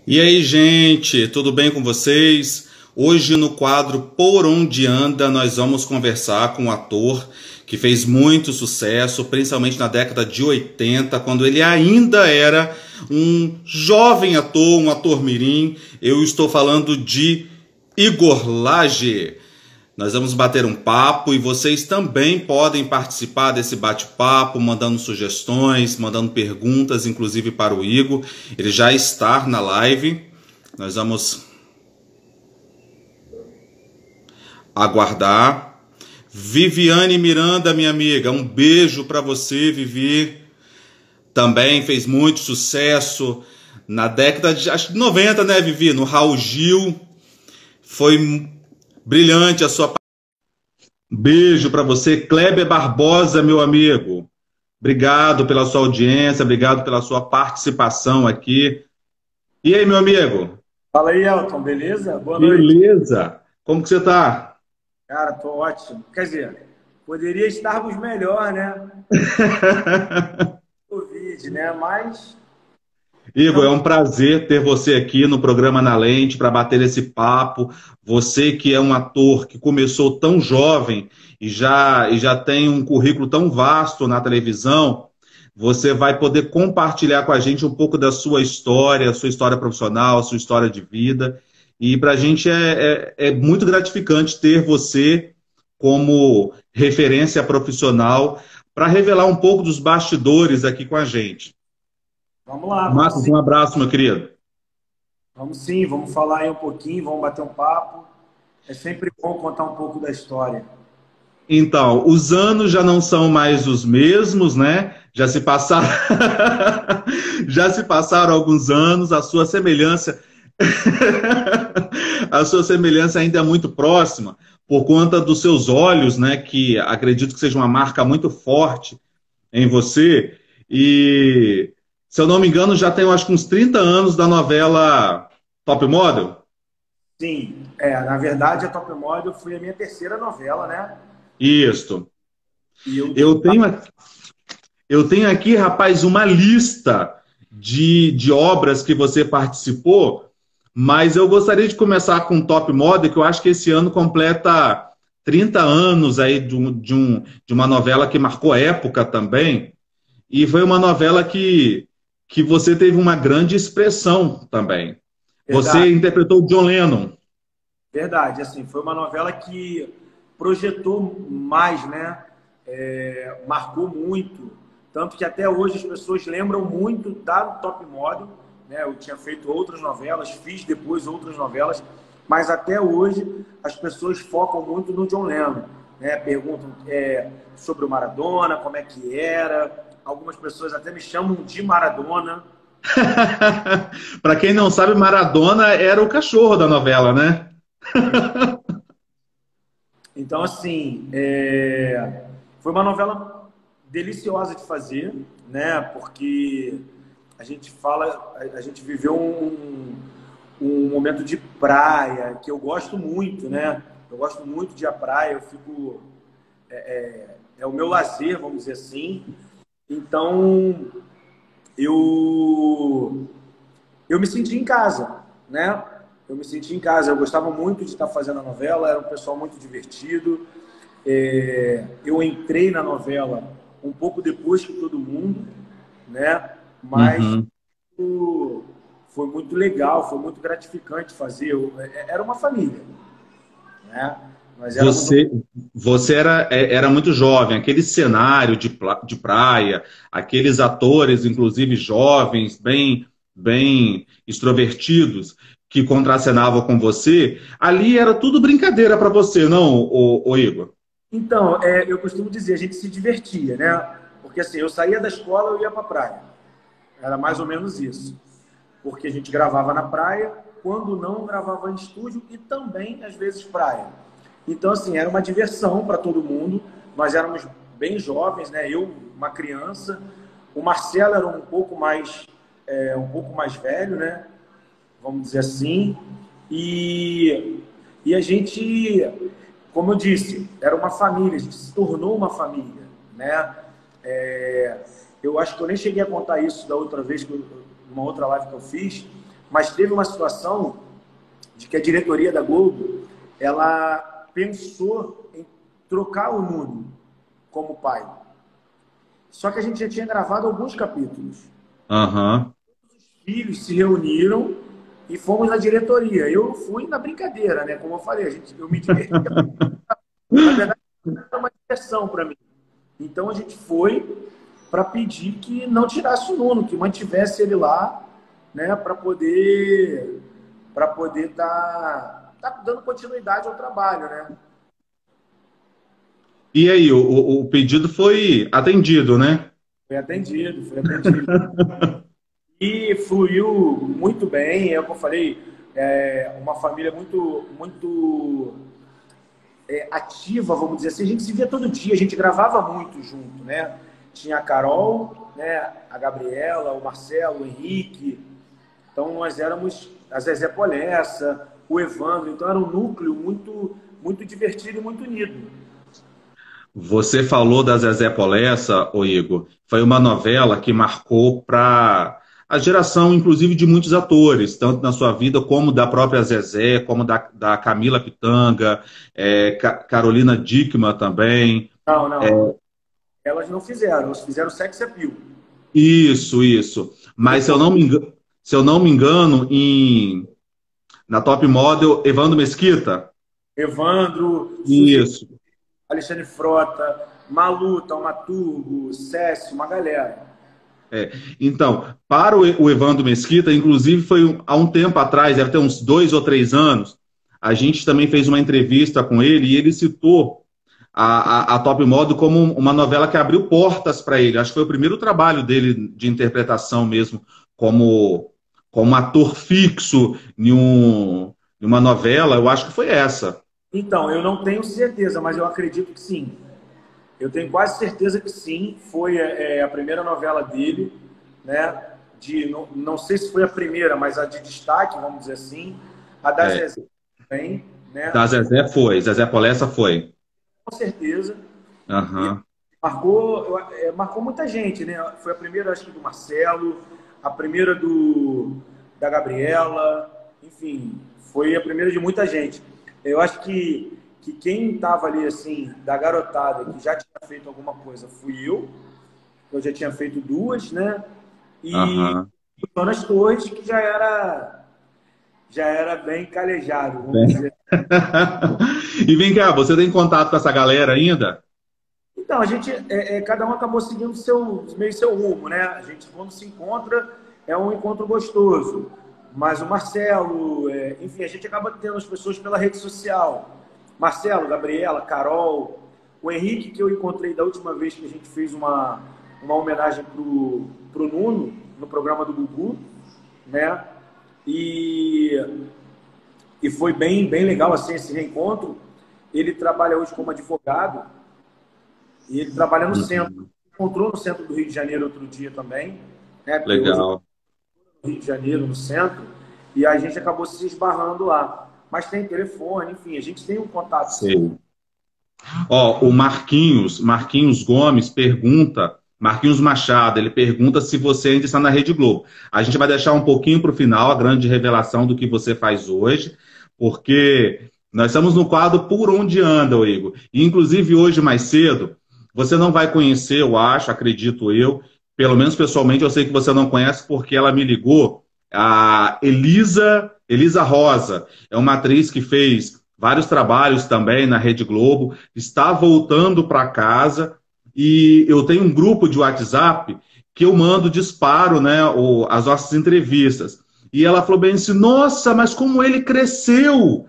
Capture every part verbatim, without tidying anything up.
E aí, gente, tudo bem com vocês? Hoje no quadro Por Onde Anda, nós vamos conversar com um ator que fez muito sucesso, principalmente na década de oitenta, quando ele ainda era um jovem ator, um ator mirim. Eu estou falando de Igor Lage. Nós vamos bater um papo e vocês também podem participar desse bate-papo, mandando sugestões, mandando perguntas, inclusive para o Igor. Ele já está na live. Nós vamos aguardar. Viviane Miranda, minha amiga, um beijo para você, Vivi. Também fez muito sucesso na década de acho, noventa, né, Vivi? No Raul Gil. Foi brilhante a sua. Beijo para você, Kleber Barbosa, meu amigo. Obrigado pela sua audiência, obrigado pela sua participação aqui. E aí, meu amigo? Fala aí, Elton, beleza? Boa noite. Beleza? Como que você tá? Cara, tô ótimo. Quer dizer, poderia estarmos melhor, né? Covid, né? Mas Igor, é estamos. um prazer ter você aqui no programa Na Lente para bater esse papo. Você que é um ator que começou tão jovem e já, e já tem um currículo tão vasto na televisão, você vai poder compartilhar com a gente um pouco da sua história, sua história profissional, sua história de vida. E para a gente é, é, é muito gratificante ter você como referência profissional para revelar um pouco dos bastidores aqui com a gente. Vamos lá, vamos Marcos, sim. um abraço, meu querido. Vamos sim, vamos falar aí um pouquinho, vamos bater um papo. É sempre bom contar um pouco da história. Então, os anos já não são mais os mesmos, né? Já se passaram, já se passaram alguns anos, a sua semelhança, a sua semelhança ainda é muito próxima por conta dos seus olhos, né? Que acredito que seja uma marca muito forte em você. E, se eu não me engano, já tem, eu acho que uns trinta anos da novela Top Model. Sim, é, na verdade, a Top Model foi a minha terceira novela, né? Isso. E eu. Eu tenho Eu tenho aqui, rapaz, uma lista de, de obras que você participou, mas eu gostaria de começar com Top Model, que eu acho que esse ano completa trinta anos aí de, um, de, um, de uma novela que marcou época também, e foi uma novela que, que você teve uma grande expressão também. Você Verdade, interpretou o John Lennon. verdade. Assim, foi uma novela que projetou mais, né? É, marcou muito. Tanto que até hoje as pessoas lembram muito da Top Model, né? Eu tinha feito outras novelas, fiz depois outras novelas, mas até hoje as pessoas focam muito no John Lennon, né? Perguntam é, sobre o Maradona, como é que era. Algumas pessoas até me chamam de Maradona. Para quem não sabe, Maradona era o cachorro da novela, né? Então, assim, é, foi uma novela deliciosa de fazer, né? Porque a gente fala, a gente viveu um, um momento de praia que eu gosto muito, né? Eu gosto muito de ir à praia, eu fico é, é, é o meu lazer, vamos dizer assim. Então, eu eu me senti em casa, né? Eu me senti em casa. Eu gostava muito de estar fazendo a novela, era um pessoal muito divertido. É, eu entrei na novela um pouco depois que todo mundo, né? Mas Uhum. o- foi muito legal, foi muito gratificante fazer. Eu- é- era uma família, né? Nós éramos um. Você, você era, é- era muito jovem, aquele cenário de, pla- de praia, aqueles atores, inclusive jovens, bem, bem extrovertidos, que contracenavam com você, ali era tudo brincadeira para você, não, o, o Igor? Então, é, eu costumo dizer, a gente se divertia, né? Porque assim, eu saía da escola, eu ia para a praia. Era mais ou menos isso. Porque a gente gravava na praia, quando não, gravava em estúdio e também, às vezes, praia. Então, assim, era uma diversão para todo mundo. Nós éramos bem jovens, né? Eu, uma criança. O Marcelo era um pouco mais, é, um pouco mais velho, né? Vamos dizer assim. E, e a gente, como eu disse, era uma família, a gente se tornou uma família, né? É, eu acho que eu nem cheguei a contar isso da outra vez, que eu- numa outra live que eu fiz, Mas teve uma situação de que a diretoria da Globo, ela pensou em trocar o Nuno como pai. Só que a gente já tinha gravado alguns capítulos. Aham. Os filhos se reuniram e fomos na diretoria. Eu fui na brincadeira, né? Como eu falei, a gente, eu me diverti. Na verdade, era uma diversão para mim. Então a gente foi para pedir que não tirasse o Nuno, que mantivesse ele lá, né? Para poder para poder estar tá, tá dando continuidade ao trabalho, né? E aí, o, o o pedido foi atendido, né? Foi atendido, foi atendido. E fluiu muito bem, é o que eu falei, é uma família muito, muito é, ativa, vamos dizer assim. A gente se via todo dia, a gente gravava muito junto, né? Tinha a Carol, né? A Gabriela, o Marcelo, o Henrique. Então nós éramos a Zezé Polessa, o Evandro. Então era um núcleo muito, muito divertido e muito unido. Você falou da Zezé Polessa, ô Igor. Foi uma novela que marcou para a geração, inclusive, de muitos atores, tanto na sua vida como da própria Zezé, como da, da Camila Pitanga, é, Ca- Carolina Dickmann também. Não, não. Elas não fizeram, elas fizeram sex appeal. Isso, isso. Mas se eu não me engano, se eu não me engano, em, na Top Model, Evandro Mesquita. Evandro, Suzy, Isso. Alexandre Frota, Malu, Taumaturgo, Cécio, uma galera. É. Então, para o E- o Evandro Mesquita, inclusive foi um- há um tempo atrás, deve ter uns dois ou três anos, a gente também fez uma entrevista com ele e ele citou a, a, a Top Model como uma novela que abriu portas para ele. Acho que foi o primeiro trabalho dele de interpretação mesmo, como, como ator fixo em, um, em uma novela. Eu acho que foi essa. Então, eu não tenho certeza, mas eu acredito que sim. Eu tenho quase certeza que sim. Foi é, a primeira novela dele, né? De, não, não sei se foi a primeira, mas a de destaque, vamos dizer assim. A da É, Zezé também, né? da Zezé foi, Zezé Polessa foi. Com certeza. E Aham. marcou, eu- é, marcou muita gente, né? Foi a primeira, acho que do Marcelo, a primeira do da Gabriela, enfim, foi a primeira de muita gente. Eu acho que, que quem estava ali, assim, da garotada, que já tinha feito alguma coisa, fui eu. Eu já tinha feito duas, né? E Aham. o Jonas Torres, que já era, já era bem calejado, vamos Bem. dizer. E vem cá, você tem contato com essa galera ainda? Então, a gente, é, é, cada um acabou seguindo seu, meio seu rumo, né? A gente, quando se encontra, é um encontro gostoso. Mas o Marcelo, é, enfim, a gente acaba tendo as pessoas pela rede social. Marcelo, Gabriela, Carol, o Henrique, que eu encontrei da última vez que a gente fez uma, uma homenagem pro, pro Nuno, no programa do Gugu, né? E, e foi bem, bem legal, assim, esse reencontro. Ele trabalha hoje como advogado, e ele trabalha no centro. Uhum. Encontrou no centro do Rio de Janeiro outro dia também, né? Porque hoje eu Legal. estou no Rio de Janeiro, no centro, e a gente acabou se esbarrando lá. Mas tem telefone, enfim, a gente tem um contato, sim. Sei. Ó, o Marquinhos, Marquinhos Gomes pergunta, Marquinhos Machado, ele pergunta se você ainda está na Rede Globo. A gente vai deixar um pouquinho para o final a grande revelação do que você faz hoje, porque nós estamos no quadro Por Onde Anda, ô Igor. E, inclusive, hoje mais cedo, você não vai conhecer, eu acho, acredito eu, pelo menos pessoalmente, eu sei que você não conhece, porque ela me ligou, a Elisa, Elisa Rosa, é uma atriz que fez vários trabalhos também na Rede Globo, está voltando para casa e eu tenho um grupo de WhatsApp que eu mando disparo, né, o, as nossas entrevistas. E ela falou bem assim, nossa, mas como ele cresceu!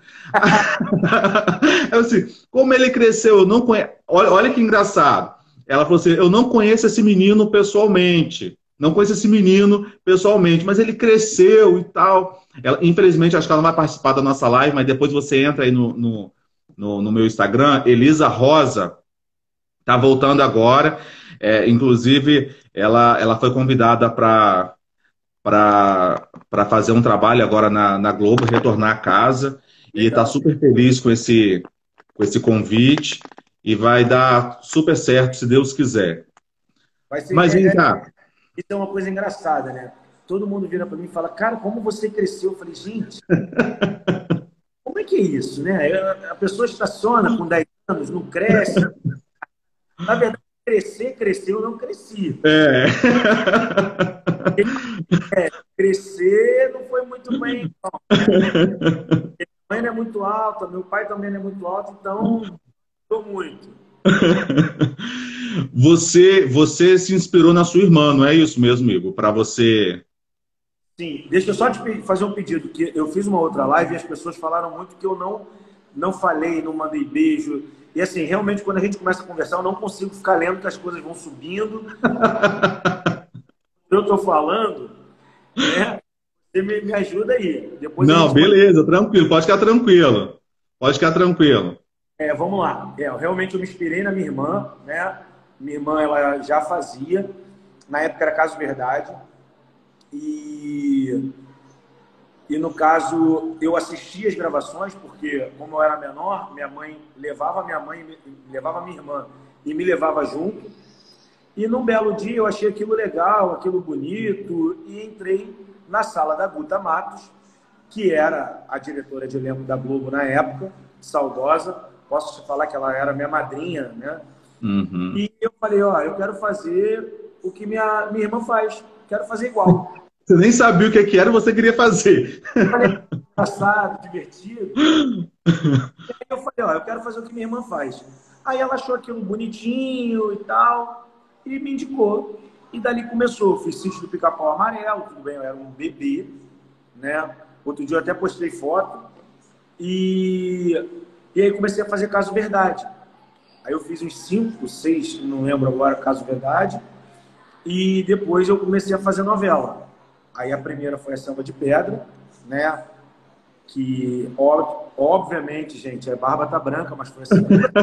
Eu assim, como ele cresceu, eu não conheço. Olha, olha que engraçado. Ela falou assim, eu não conheço esse menino pessoalmente. Não conheço esse menino pessoalmente, mas ele cresceu e tal. Ela, infelizmente, acho que ela não vai participar da nossa live, mas depois você entra aí no, no, no, no meu Instagram, Elisa Rosa, tá voltando agora. É, inclusive, ela, ela foi convidada para para fazer um trabalho agora na, na Globo, retornar a casa. E está Legal. super feliz com esse, com esse convite. E vai dar super certo, se Deus quiser. Vai ser, Mas é, vem é, cá. isso é uma coisa engraçada, né? todo mundo vira para mim e fala, cara, como você cresceu? Eu falei, gente, como é que é isso, né? A pessoa estaciona com dez anos, não cresce. Na verdade, crescer, cresceu, eu não cresci. É. É, crescer não foi muito bem, não, né? Minha mãe não é muito alta, meu pai também não é muito alto, então, estou muito. Você, você se inspirou na sua irmã, não é isso mesmo, Igor? Para você... Sim, deixa eu só te fazer um pedido, que eu fiz uma outra live e as pessoas falaram muito que eu não, não falei, não mandei beijo. E assim, realmente, quando a gente começa a conversar, eu não consigo ficar lendo que as coisas vão subindo. Eu estou falando, né? Você me, me ajuda aí. Depois a Não, gente pode... beleza, tranquilo, pode ficar tranquilo. Pode ficar tranquilo. É, vamos lá. É, realmente eu me inspirei na minha irmã, né? Minha irmã, ela já fazia. Na época era Caso Verdade. E, e no caso, eu assistia as gravações, porque como eu era menor, minha mãe levava minha mãe, levava minha irmã e me levava junto. E num belo dia eu achei aquilo legal, aquilo bonito, e entrei na sala da Guta Matos, que era a diretora de elenco da Globo na época, saudosa. Posso te falar que ela era minha madrinha, né? Uhum. E eu falei, ó, eu quero fazer o que minha, minha irmã faz, quero fazer igual. Você nem sabia o que que era, você queria fazer. Eu falei, engraçado, divertido. E aí eu falei, ó, eu quero fazer o que minha irmã faz. Aí ela achou aquilo bonitinho e tal, e me indicou. E dali começou, eu fiz Sítio do Pica-Pau Amarelo, tudo bem, eu era um bebê, né? Outro dia eu até postei foto. E, e aí comecei a fazer Caso Verdade. Aí eu fiz uns cinco, seis, não lembro agora, Caso Verdade. E depois eu comecei a fazer novela. Aí a primeira foi a Selva de Pedra, né? Que, ó, obviamente, gente, a barba tá branca, mas foi assim.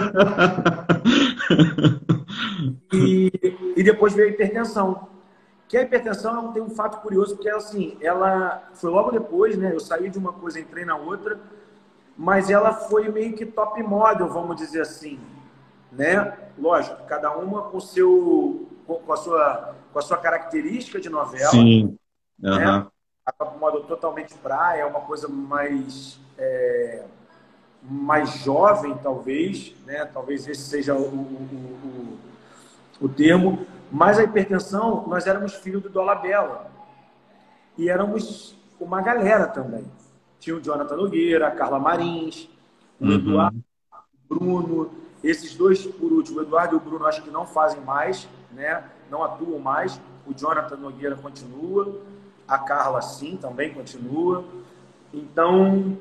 e, e depois veio a Hipertensão. Que a Hipertensão tem um fato curioso, porque assim, ela foi logo depois, né? Eu saí de uma coisa, entrei na outra, mas ela foi meio que top model, vamos dizer assim, né? Lógico, cada uma com seu, com a sua, com a sua característica de novela. Sim. Uhum. Né? A top model totalmente praia, é uma coisa mais é, mais jovem, talvez, né? Talvez esse seja o, o, o, o termo. Mas a Hipertensão, nós éramos filhos do Dolabella. E éramos uma galera também. Tinha o Jonathan Nogueira, a Carla Marins, o Uhum. Eduardo, o Bruno. Esses dois, por último, o Eduardo e o Bruno, acho que não fazem mais, né? Não atuam mais. O Jonathan Nogueira continua. A Carla, sim, também continua. Então,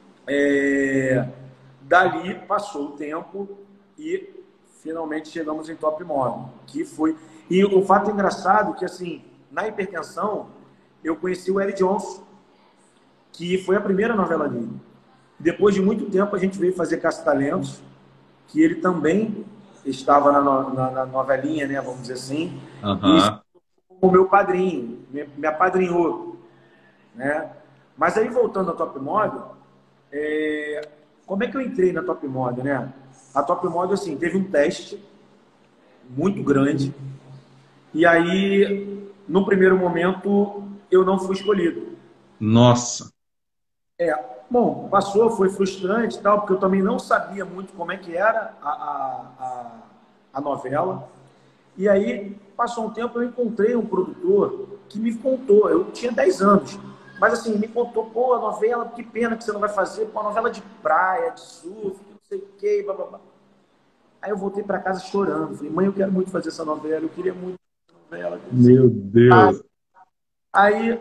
é... dali passou o tempo e finalmente chegamos em Top Model, que foi... E o fato engraçado é que, assim, na Hipertensão, eu conheci o L. Johnson, que foi a primeira novela dele. Depois de muito tempo, a gente veio fazer Caça-Talentos, que ele também estava na, no, na, na novelinha, né, vamos dizer assim, Uhum. e o meu padrinho, me, me apadrinhou, né? Mas aí, voltando ao Top Model, é... como é que eu entrei na Top Model, né? A Top Model, assim, teve um teste muito grande, e aí, no primeiro momento, eu não fui escolhido. Nossa. É, bom, passou, foi frustrante e tal, porque eu também não sabia muito como é que era a, a, a, a novela. E aí, passou um tempo, eu encontrei um produtor que me contou, eu tinha dez anos, mas assim, me contou, pô, a novela, que pena que você não vai fazer, pô, a novela de praia, de surf, não sei o que, blá, blá, blá. Aí eu voltei para casa chorando, falei, mãe, eu quero muito fazer essa novela, eu queria muito fazer essa novela. Meu Deus. Aí,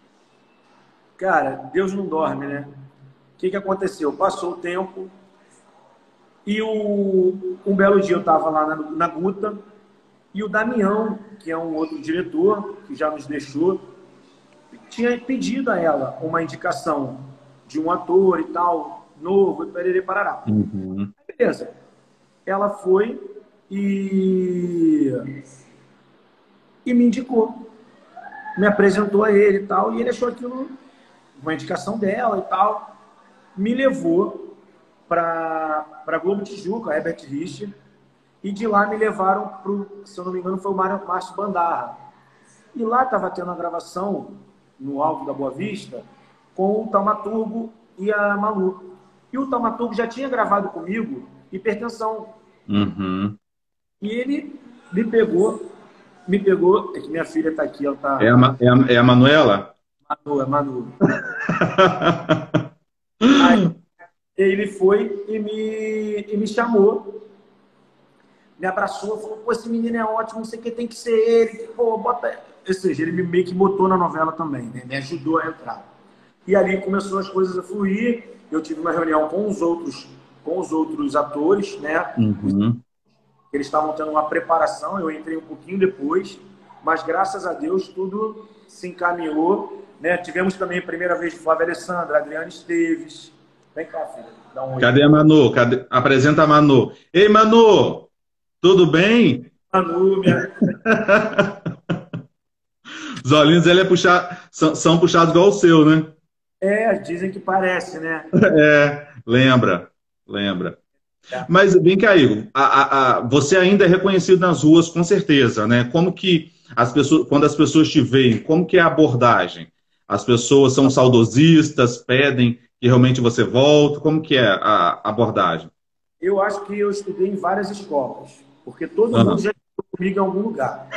cara, Deus não dorme, né? O que que aconteceu? Passou o tempo e o, um belo dia eu estava lá na, na Guta e o Damião, que é um outro diretor, que já nos deixou, tinha pedido a ela uma indicação de um ator e tal, novo, e perere parará. Uhum. Beleza. Ela foi e, e me indicou. Me apresentou a ele e tal, e ele achou aquilo uma indicação dela e tal. Me levou para a Globo Tijuca, a Herbert Richter, e de lá me levaram para, se eu não me engano, foi o Márcio Bandarra. E lá estava tendo a gravação, no Alto da Boa Vista, com o Taumaturgo e a Malu. E o Taumaturgo já tinha gravado comigo Hipertensão. Uhum. E ele me pegou, me pegou, é que minha filha está aqui, ela tá... É a, é a, é a Manuela? Manu, é Manu. Aí ele foi e me, e me chamou, me abraçou, falou, pô, esse menino é ótimo, não sei o que, tem que ser ele, pô, bota... Ou seja, ele meio que botou na novela também, né? Me ajudou a entrar. E ali começou as coisas a fluir, eu tive uma reunião com os outros, com os outros atores, né? Uhum. Eles estavam tendo uma preparação, eu entrei um pouquinho depois, mas graças a Deus tudo se encaminhou, né? Tivemos também a primeira vez de Flávia Alessandra, Adriana Esteves. Vem cá, filha, dá um oi. Cadê a Manu? Cadê? Apresenta a Manu. Ei, Manu! Tudo bem? Manu, minha... Os olhinhos dele é puxar, são, são puxados igual o seu, né? É, dizem que parece, né? É, lembra, lembra. É. Mas vem cá, Igor, a, a, a, você ainda é reconhecido nas ruas, com certeza, né? Como que as pessoas, quando as pessoas te veem, como que é a abordagem? As pessoas são saudosistas, pedem que realmente você volte? Como que é a abordagem? Eu acho que eu estudei em várias escolas, porque todo Uhum. mundo já estudou comigo em algum lugar.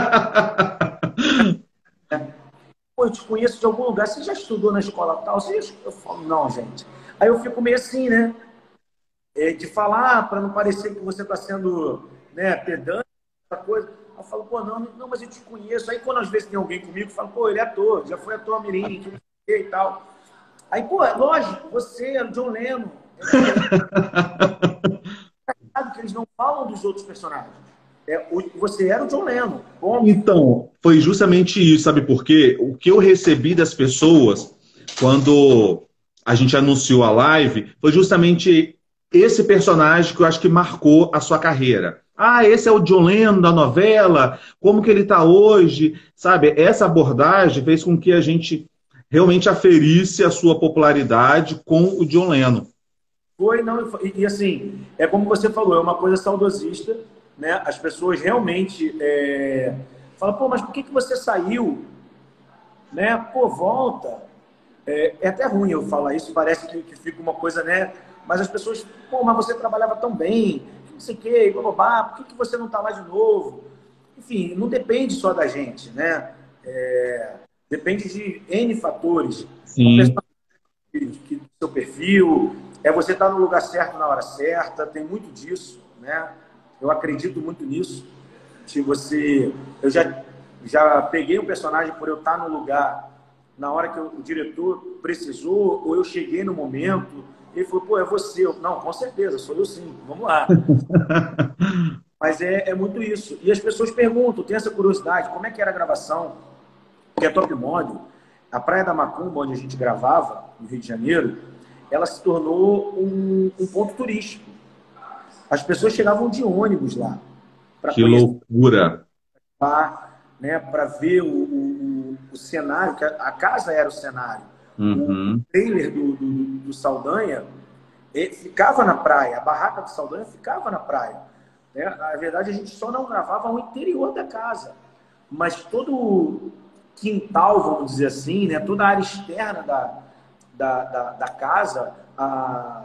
Pô, eu te conheço de algum lugar, você já estudou na escola tal? Você já... Eu falo, não, gente. Aí eu fico meio assim, né? É, de falar, para não parecer que você está sendo, né, pedante, essa coisa. Eu falo, pô, não, não, mas eu te conheço. Aí quando às vezes tem alguém comigo, eu falo, pô, ele é ator, já foi ator mirim, que não sei e tal. Aí, pô, lógico, você é o John Lennon. É que eles não falam dos outros personagens. É, você era o John Lennon. Bom. Então, foi justamente isso, sabe por quê? O que eu recebi das pessoas quando a gente anunciou a live foi justamente esse personagem que eu acho que marcou a sua carreira. Ah, esse é o John Lennon da novela, como que ele está hoje, sabe? Essa abordagem fez com que a gente realmente aferisse a sua popularidade com o John Lennon. Foi, não, e, e assim, é como você falou, é uma coisa saudosista, né? As pessoas realmente é, falam, pô, mas por que, que você saiu? Né? Pô, volta. É, é até ruim eu falar isso, parece que, que fica uma coisa, né? Mas as pessoas, pô, mas você trabalhava tão bem, não sei o quê, blá, blá, blá, por que, que você não está lá de novo? Enfim, não depende só da gente, né? É, depende de N fatores. Sim. Que, que do seu perfil, é você estar no lugar certo na hora certa, tem muito disso, né? Eu acredito muito nisso. Se você, eu já já peguei um personagem por eu estar no lugar na hora que o diretor precisou, ou eu cheguei no momento, ele falou, pô, é você. Eu, não, com certeza, sou eu sim, vamos lá. Mas é, é muito isso. E as pessoas perguntam, tem essa curiosidade, como é que era a gravação? Porque a Top Model, a Praia da Macumba, onde a gente gravava, no Rio de Janeiro, ela se tornou um, um ponto turístico. As pessoas chegavam de ônibus lá. Que loucura! Né, para ver o, o, o cenário, que a, a casa era o cenário. Uhum. O trailer do, do, do Saldanha ficava na praia, a barraca do Saldanha ficava na praia. Né? Na verdade, a gente só não gravava o interior da casa. Mas todo o quintal, vamos dizer assim, né, toda a área externa da, da, da, da casa, a,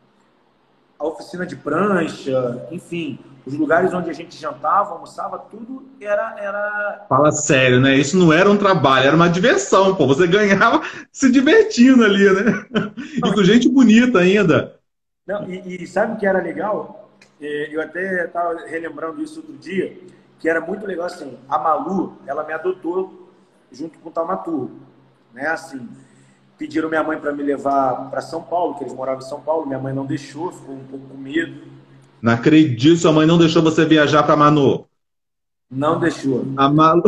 a oficina de prancha, enfim, os lugares onde a gente jantava, almoçava, tudo era, era... Fala sério, né? Isso não era um trabalho, era uma diversão, pô. Você ganhava se divertindo ali, né? Não, e com gente bonita ainda. Não, e, e sabe o que era legal? Eu até estava relembrando isso outro dia, que era muito legal assim, a Malu, ela me adotou junto com o Taumaturgo, né? Assim, pediram minha mãe para me levar para São Paulo, que eles moravam em São Paulo, minha mãe não deixou, ficou um pouco com medo. Não acredito, sua mãe não deixou você viajar para Manu. Não deixou. A Malu...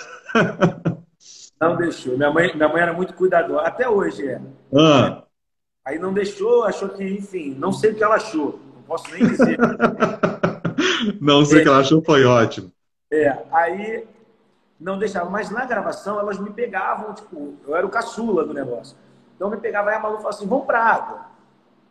Não deixou. Minha mãe, minha mãe era muito cuidadosa, até hoje é. Ah. Aí não deixou, achou que, enfim, não sei o que ela achou, não posso nem dizer. Não sei o é. que ela achou, foi ótimo. É, aí não deixava, mas na gravação elas me pegavam, tipo, eu era o caçula do negócio. Então me pegava aí a Malu falava assim, vamos pra água.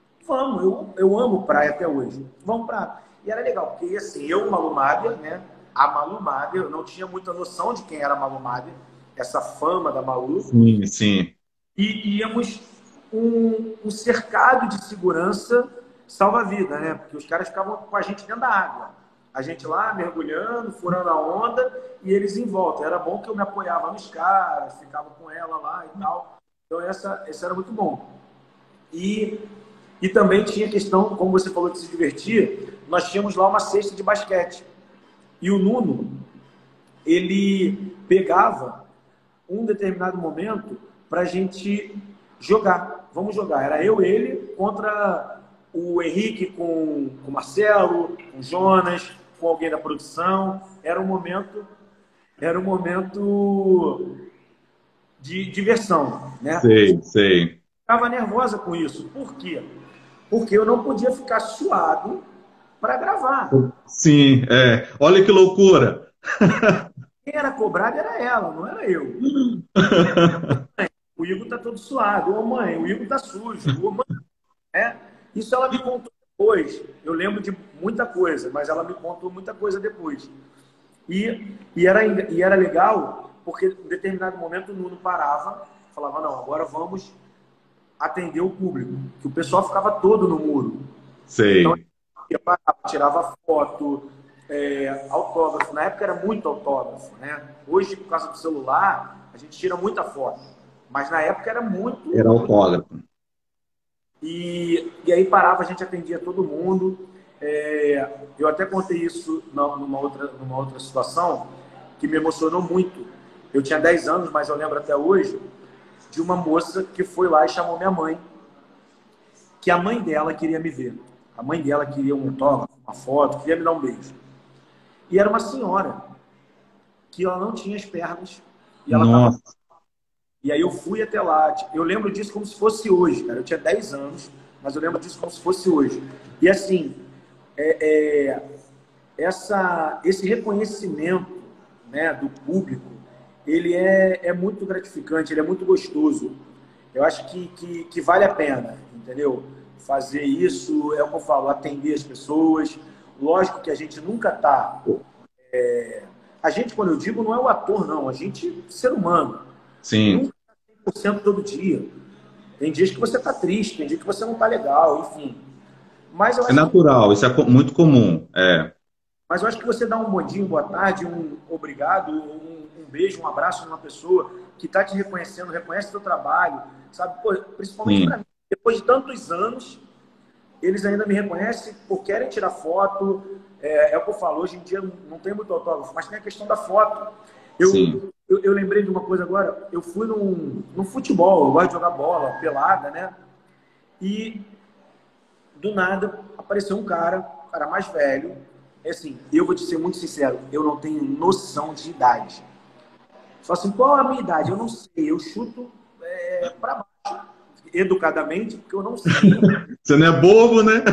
Vamos, eu, eu amo praia até hoje. Vamos pra água. E era legal, porque assim, eu, Malu Mábia, né, a Malu Mader, eu não tinha muita noção de quem era a Malu Mader, essa fama da Malu. Sim, sim. E íamos um, um cercado de segurança salva-vida, né? Porque os caras ficavam com a gente dentro da água. A gente lá mergulhando, furando a onda, e eles em volta. Era bom que eu me apoiava nos caras, ficava com ela lá e tal. Então, essa, essa era muito bom. E, e também tinha questão, como você falou, de se divertir, nós tínhamos lá uma cesta de basquete. E o Nuno, ele pegava um determinado momento para a gente jogar. Vamos jogar. Era eu e ele contra o Henrique com, com o Marcelo, com o Jonas, com alguém da produção. Era um momento, era um momento de diversão, né? Sei, sei. Ficava nervosa com isso. Por quê? Porque eu não podia ficar suado para gravar. Sim, é. Olha que loucura. Quem era cobrado era ela, não era eu. O Igor tá todo suado. Ô mãe, o Igor tá sujo. Ô, mãe, é? Isso ela me contou depois. Eu lembro de muita coisa, mas ela me contou muita coisa depois. E, e, era, e era legal, porque em determinado momento o Nuno parava, falava, não, agora vamos atender o público. Que o pessoal ficava todo no muro. Sei. Então, eu parava, tirava foto, é, autógrafo. Na época era muito autógrafo, né? Hoje, por causa do celular, a gente tira muita foto. Mas na época era muito... Era autógrafo. E, e aí parava, a gente atendia todo mundo. É, eu até contei isso numa outra, numa outra situação que me emocionou muito. Eu tinha dez anos, mas eu lembro até hoje de uma moça que foi lá e chamou minha mãe, que a mãe dela queria me ver. A mãe dela queria um autógrafo, uma foto, queria me dar um beijo. E era uma senhora que ela não tinha as pernas. E ela Nossa. tava... E aí eu fui até lá. Eu lembro disso como se fosse hoje, cara. Eu tinha dez anos, mas eu lembro disso como se fosse hoje. E assim, é, é, essa, esse reconhecimento, né, do público, ele é, é muito gratificante, ele é muito gostoso. Eu acho que, que, que vale a pena, entendeu? Fazer isso, é o que eu falo, atender as pessoas. Lógico que a gente nunca está... É, a gente, quando eu digo, não é o ator, não. A gente, ser humano. Sim. Nunca está cem por cento todo dia. Tem dias que você está triste, tem dias que você não está legal, enfim. Mas eu É acho natural, que... isso é muito comum. É. Mas eu acho que você dá um bom dia, um boa tarde, um obrigado, um, um beijo, um abraço numa pessoa que está te reconhecendo, reconhece o seu trabalho, sabe? Pô, principalmente para mim, depois de tantos anos, eles ainda me reconhecem, por querem tirar foto. É, é o que eu falo, hoje em dia não tem muito autógrafo, mas tem a questão da foto. Eu, eu, eu lembrei de uma coisa agora, eu fui num, num futebol, eu gosto de jogar bola, pelada, né? E do nada apareceu um cara, um cara mais velho. É assim, eu vou te ser muito sincero, eu não tenho noção de idade. Só assim, qual é a minha idade? Eu não sei, eu chuto é, para baixo, educadamente, porque eu não sei. Você não é bobo, né?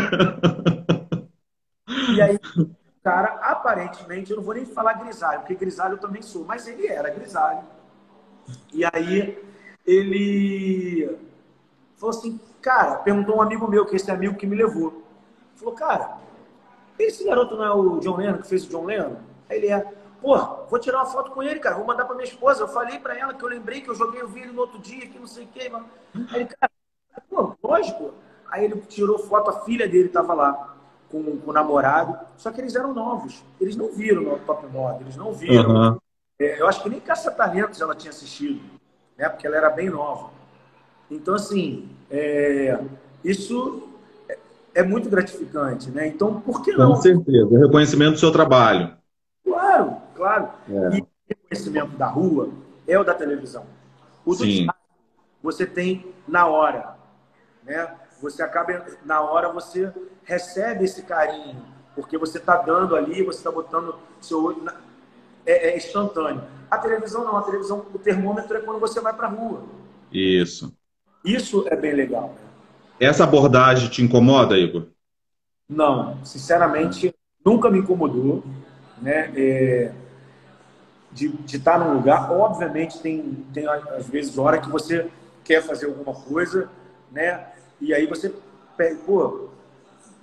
E aí, o cara, aparentemente, eu não vou nem falar grisalho, porque grisalho eu também sou, mas ele era grisalho. E aí, ele falou assim, cara, perguntou um amigo meu, que esse amigo que me levou. Falou, cara, esse garoto não é o John Lennon, que fez o John Lennon? Aí ele é, pô, vou tirar uma foto com ele, cara, vou mandar pra minha esposa. Eu falei pra ela que eu lembrei que eu joguei o vídeo no outro dia, que não sei o que. Aí ele, cara, pô, lógico. Aí ele tirou foto, a filha dele tava lá com, com o namorado, só que eles eram novos. Eles não viram no Top Model, eles não viram. Uhum. É, eu acho que nem Caça-Talentos ela tinha assistido, né? Porque ela era bem nova. Então, assim, é, isso é muito gratificante, né? Então, por que não? Com certeza, o reconhecimento do seu trabalho. Claro, claro. É. E o reconhecimento da rua é o da televisão. O do Sim. teatro, você tem na hora, né? Você acaba, na hora, você recebe esse carinho, porque você está dando ali, você está botando seu olho... Na... É, é instantâneo. A televisão não, a televisão, o termômetro é quando você vai para a rua. Isso. Isso é bem legal. Essa abordagem te incomoda, Igor? Não, sinceramente, nunca me incomodou, né? É, de, de estar num lugar, obviamente tem, tem às vezes hora que você quer fazer alguma coisa, né? E aí você pega, pô,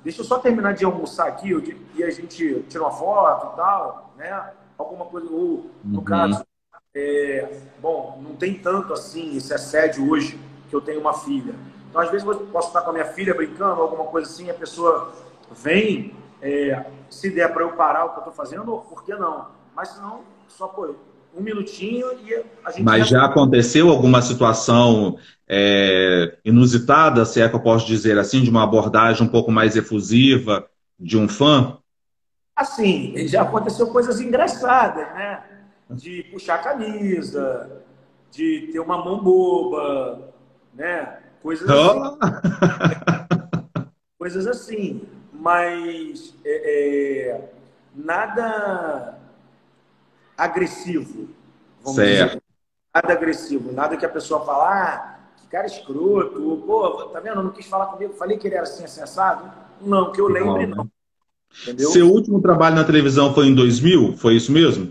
deixa eu só terminar de almoçar aqui eu, e a gente tira uma foto e tal, né? Alguma coisa, ou, no Uhum. caso, é, bom, não tem tanto assim esse assédio hoje que eu tenho uma filha. Então, às vezes, eu posso estar com a minha filha brincando, alguma coisa assim, a pessoa vem, é, se der para eu parar o que eu estou fazendo, por que não? Mas se não, só pô, um minutinho e a gente Mas já aconteceu alguma situação é, inusitada, se é que eu posso dizer assim, de uma abordagem um pouco mais efusiva de um fã? assim, já aconteceu coisas engraçadas, né? De puxar a camisa, de ter uma mão boba, né? Coisas assim, Oh! coisas assim. Mas é, é, nada agressivo, vamos dizer. Certo. Nada agressivo, nada que a pessoa fala, ah, que cara escroto, pô, tá vendo? Não quis falar comigo, falei que ele era assim, assim, assado. Não, que eu Não, lembre, não, né? entendeu? Seu último trabalho na televisão foi em dois mil? Foi isso mesmo?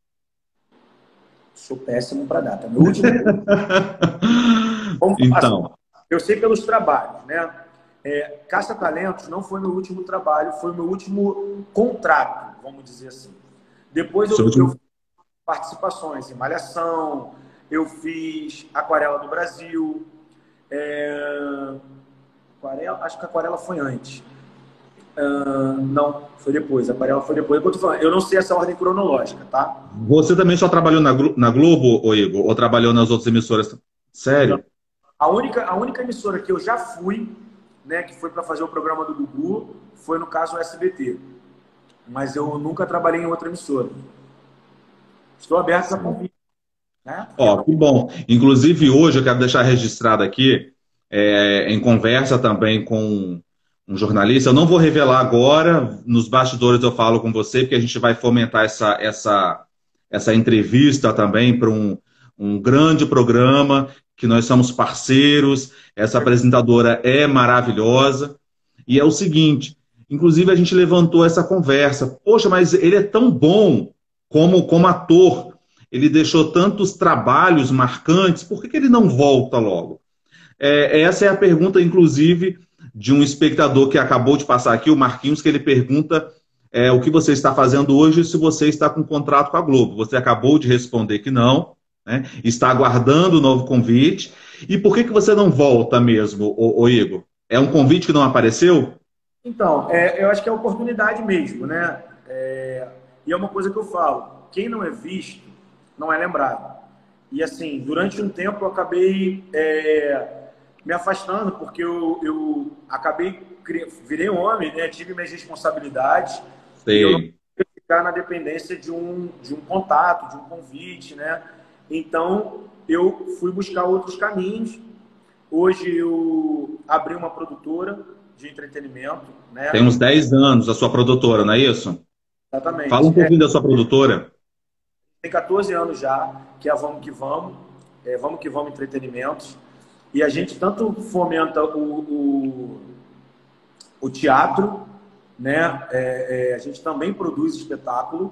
Sou péssimo para data. Meu último, vamos assim, Então, eu sei pelos trabalhos, né? É, Caça-Talentos não foi meu último trabalho, foi meu último contrato, vamos dizer assim. Depois seu eu, eu último. fiz participações em Malhação, eu fiz Aquarela do Brasil, é, Aquarela, acho que a Aquarela foi antes. Ah, não, foi depois, a Aquarela foi depois. Eu, tô falando, eu não sei essa ordem cronológica, tá? Você também só trabalhou na, Glo- na Globo, ô Igor? Ou trabalhou nas outras emissoras? Não. Sério? A única, a única emissora que eu já fui, né, que foi para fazer o programa do Gugu, foi no caso o S B T. Mas eu nunca trabalhei em outra emissora. Estou aberto a convite, né? Porque Ó, não... que bom. Inclusive, hoje eu quero deixar registrado aqui, é, em conversa também com um jornalista. Eu não vou revelar agora, nos bastidores eu falo com você, porque a gente vai fomentar essa, essa, essa entrevista também para um, um grande programa, que nós somos parceiros. Essa apresentadora é maravilhosa. E é o seguinte, inclusive a gente levantou essa conversa. Poxa, mas ele é tão bom como, como ator, ele deixou tantos trabalhos marcantes, por que, que ele não volta logo? É, essa é a pergunta, inclusive, de um espectador que acabou de passar aqui, o Marquinhos, que ele pergunta é, o que você está fazendo hoje se você está com um contrato com a Globo. Você acabou de responder que não, né? Está aguardando o novo convite. E por que, que você não volta mesmo, ô, ô Igor? É um convite que não apareceu? Então, é, eu acho que é oportunidade mesmo, né? É, e é uma coisa que eu falo: quem não é visto não é lembrado. E assim, durante um tempo eu acabei é, me afastando, porque eu, eu acabei, virei homem, né? Tive minhas responsabilidades e eu não Sei. queria ficar na dependência de um, de um contato, de um convite, né? Então eu fui buscar outros caminhos. Hoje eu abri uma produtora de entretenimento, Tem né? uns dez anos a sua produtora, não é isso? Fala um Exatamente. É, pouquinho da sua produtora. tem quatorze anos já, que é a Vamos Que Vamos, é, Vamos Que Vamos Entretenimentos. E a gente tanto fomenta o, o, o teatro, né? É, é, a gente também produz espetáculo,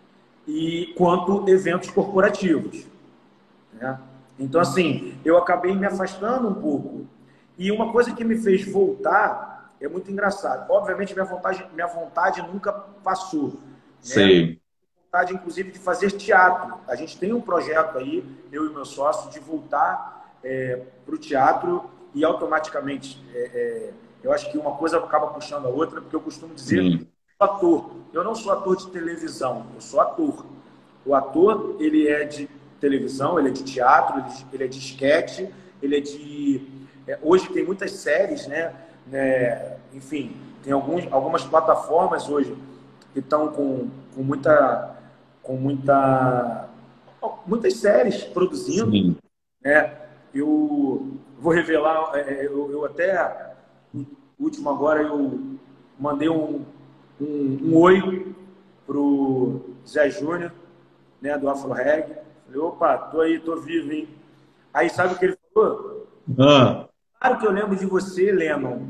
e quanto eventos corporativos, né? Então, assim, eu acabei me afastando um pouco. E uma coisa que me fez voltar é muito engraçado. Obviamente, minha vontade, minha vontade nunca passou, né? Sei. Vontade, inclusive, de fazer teatro. A gente tem um projeto aí, eu e meu sócio, de voltar é, para o teatro e automaticamente, é, é, eu acho que uma coisa acaba puxando a outra, porque eu costumo dizer, Sim. sou ator. Eu não sou ator de televisão, eu sou ator. O ator, ele é de televisão, ele é de teatro, ele é de esquete, ele é de... É, hoje tem muitas séries, né? É, enfim, tem alguns, algumas plataformas hoje que estão com, com muita... com muita... muitas séries produzindo, Sim. né? Eu vou revelar, é, eu, eu até, o último agora, eu mandei um, um, um oi pro Zé Júnior, né, do Afro Reg. Falei, opa, tô aí, tô vivo, hein? Aí sabe o que ele falou? Ah. Claro que eu lembro de você, Lennon.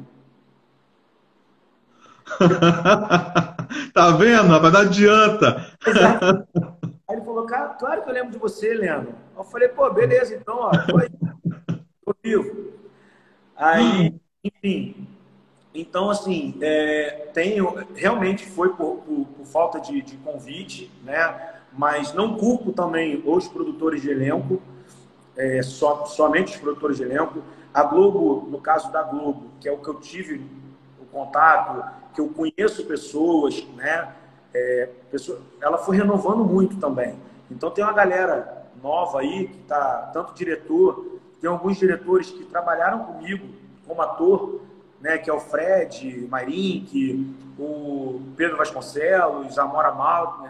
Tá vendo, rapaz? Não adianta. Exato. Aí ele falou, cara, claro que eu lembro de você, Lennon. Eu falei, pô, beleza, então, ó, tô aí, tô vivo. Aí, enfim, então Então, assim, é, tenho, realmente foi por, por, por falta de, de convite, né? Mas não culpo também os produtores de elenco, é, só, somente os produtores de elenco. A Globo, no caso da Globo, que é o que eu tive o contato, que eu conheço pessoas, né? É, pessoa, ela foi renovando muito também. Então tem uma galera nova aí, que tá, tanto diretor, tem alguns diretores que trabalharam comigo como ator, né, que é o Fred Mairink, o Pedro Vasconcelos, a Amora Maltner,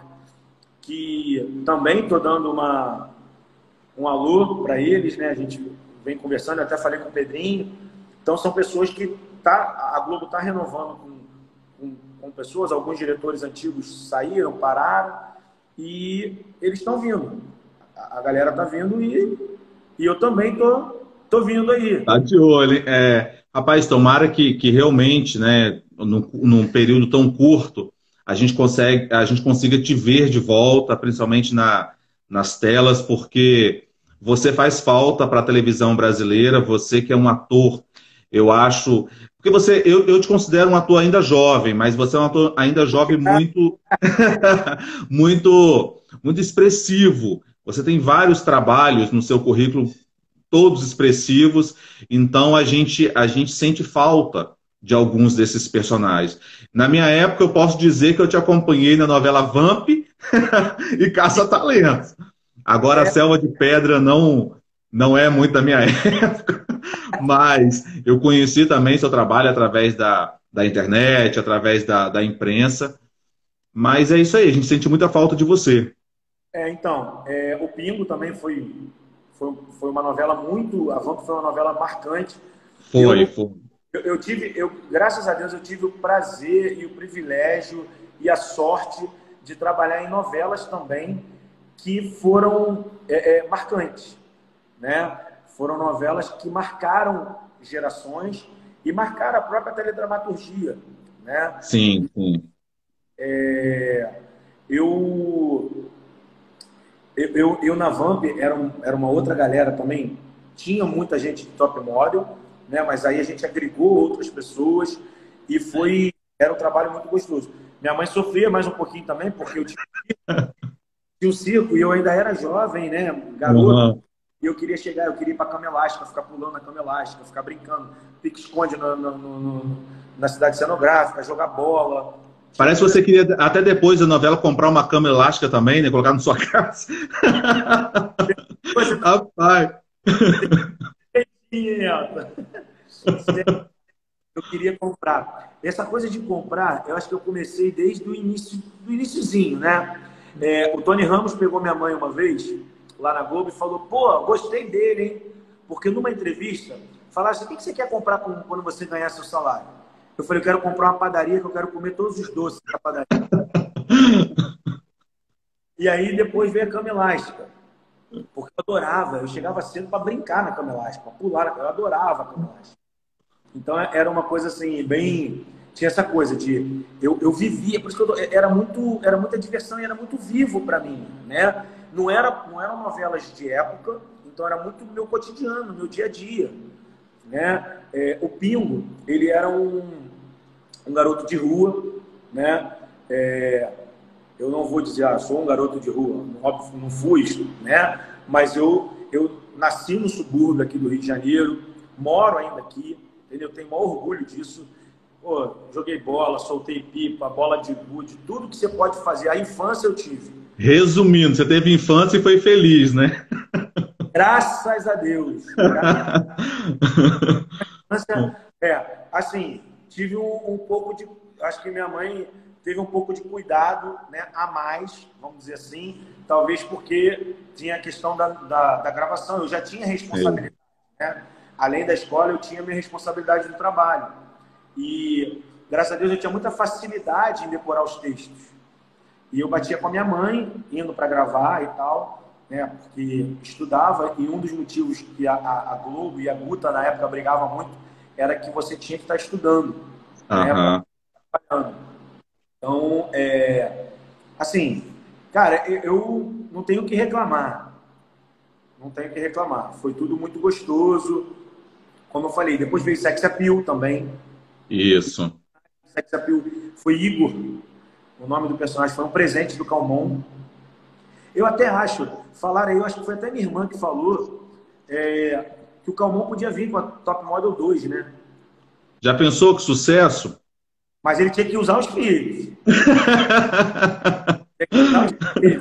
que também estou dando uma, um alô para eles, né? A gente vem conversando, eu até falei com o Pedrinho. Então são pessoas que tá, a Globo está renovando com, com, com pessoas, alguns diretores antigos saíram, pararam, e eles estão vindo. A, a galera está vindo e, e eu também tô, tô vindo aí. Tá de olho, hein? É, rapaz, tomara que, que realmente, né, num, num período tão curto, a gente consegue, a gente consiga te ver de volta, principalmente na, nas telas, porque você faz falta para a televisão brasileira, você que é um ator, eu acho. Porque você, eu, eu te considero um ator ainda jovem, mas você é um ator ainda jovem muito, muito, muito expressivo. Você tem vários trabalhos no seu currículo, todos expressivos, então a gente, a gente sente falta de alguns desses personagens. Na minha época, eu posso dizer que eu te acompanhei na novela Vamp e Caça-Talentos. Agora, a É, Selva de Pedra não, não é muito da minha época, mas eu conheci também seu trabalho através da, da internet, através da, da imprensa. Mas é isso aí, a gente sente muita falta de você. é, então, é, o Pingo também foi, foi, foi uma novela muito. A Vamp foi uma novela marcante. Foi, Eu, foi. eu, eu tive, eu, graças a Deus, eu tive o prazer e o privilégio e a sorte de trabalhar em novelas também que foram é, é, marcantes, né? Foram novelas que marcaram gerações e marcaram a própria teledramaturgia, né? Sim, sim. Eu, eu, eu, eu na Vamp era, um, era uma outra galera também, tinha muita gente de top model, né? Mas aí a gente agregou outras pessoas e foi, era um trabalho muito gostoso. Minha mãe sofria mais um pouquinho também, porque eu tinha, tinha um circo e eu ainda era jovem, né? Garoto. Uhum. E eu queria chegar, eu queria ir para a cama elástica, ficar pulando na cama elástica, ficar brincando, pique-esconde no, no, no, na cidade cenográfica, jogar bola. Parece que você queria, até depois da novela, comprar uma cama elástica também, né? Colocar na sua casa. Você Rapaz. eu queria comprar. Essa coisa de comprar, eu acho que eu comecei desde o início, do iniciozinho, né? É, o Tony Ramos pegou minha mãe uma vez, lá na Globo, e falou, pô, gostei dele, hein? Porque numa entrevista, falaram assim, o que você quer comprar quando você ganhar seu salário? Eu falei, eu quero comprar uma padaria que eu quero comer todos os doces da padaria. E aí depois veio a cama elástica. Porque eu adorava, eu chegava cedo para brincar na cama elástica, para pular, eu adorava a cama elástica. Então era uma coisa assim, bem. Tinha essa coisa de. Eu, eu vivia, por isso que eu, era, muito, era muita diversão e era muito vivo para mim, né? Não, era, não eram novelas de época, então era muito meu cotidiano, meu dia a dia, né? É, o Pingo, ele era um, um garoto de rua, né? É, eu não vou dizer, ah, sou um garoto de rua, óbvio, não fui, né? Mas eu, eu nasci no subúrbio aqui do Rio de Janeiro, moro ainda aqui, entendeu? Tenho o maior orgulho disso. Pô, joguei bola, soltei pipa, bola de gude, tudo que você pode fazer. A infância eu tive. Resumindo, você teve infância e foi feliz, né? Graças a Deus. Graças a infância, é, assim, tive um, um pouco de... Acho que minha mãe teve um pouco de cuidado, né, a mais, vamos dizer assim, talvez porque tinha a questão da, da, da gravação. Eu já tinha responsabilidade, né? Além da escola, eu tinha minha responsabilidade do trabalho. E, graças a Deus, eu tinha muita facilidade em decorar os textos. E eu batia com a minha mãe, indo para gravar e tal, né, porque estudava, e um dos motivos que a, a, a Globo e a Guta, na época, brigavam muito, era que você tinha que estar estudando, né, Aham. trabalhando. Então, é, assim, cara, eu, eu não tenho o que reclamar. Não tenho o que reclamar. Foi tudo muito gostoso. Como eu falei, depois veio Sex Appeal também. Isso. sex appeal foi Igor, o nome do personagem, foi um presente do Calmon. Eu até acho, falaram aí, eu acho que foi até minha irmã que falou, é, que o Calmon podia vir com a Top Model dois, né? Já pensou que sucesso? Mas ele tinha que usar os filhos. Tinha que usar os filhos.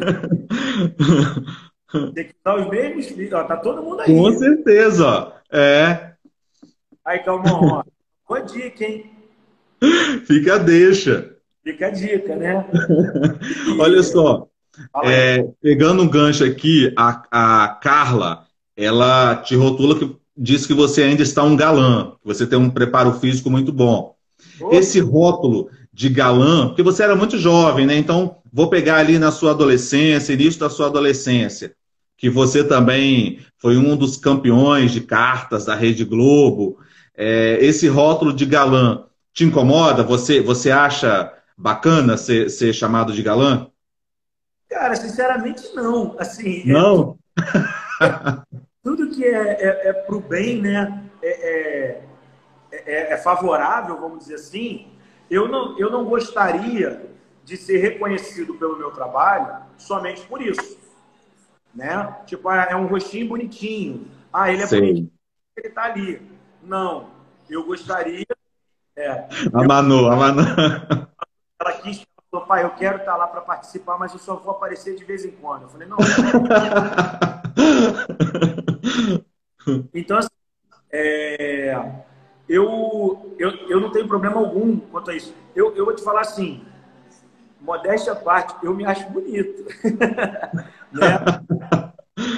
Tem que usar os mesmos filhos. Ó, tá todo mundo aí. Com certeza, ó. É. Aí, Calmon, ó. Boa dica, hein? Fica a deixa. Fica a dica, né? E... Olha só, é, pegando um gancho aqui, a, a Carla, ela te rotula que diz que você ainda está um galã, que você tem um preparo físico muito bom. Opa. Esse rótulo de galã, porque você era muito jovem, né? Então, vou pegar ali na sua adolescência, início da sua adolescência, que você também foi um dos campeões de cartas da Rede Globo. É, esse rótulo de galã te incomoda? Você, você acha bacana ser, ser chamado de galã? Cara, sinceramente, não. Assim, Não? É, tudo que é, é, é pro bem, né? É, é, é, é favorável, vamos dizer assim. Eu não, eu não gostaria de ser reconhecido pelo meu trabalho somente por isso, né? Tipo, ah, é um rostinho bonitinho. Ah, ele é Sei. bonitinho, ele tá ali. Não, eu gostaria... É, a Manu, a Manu. Ela quis, ela falou, pai, eu quero estar lá para participar, mas eu só vou aparecer de vez em quando. Eu falei, não. Então, assim, é, eu, eu, eu não tenho problema algum quanto a isso. Eu, eu vou te falar assim, modéstia à parte, eu me acho bonito. né?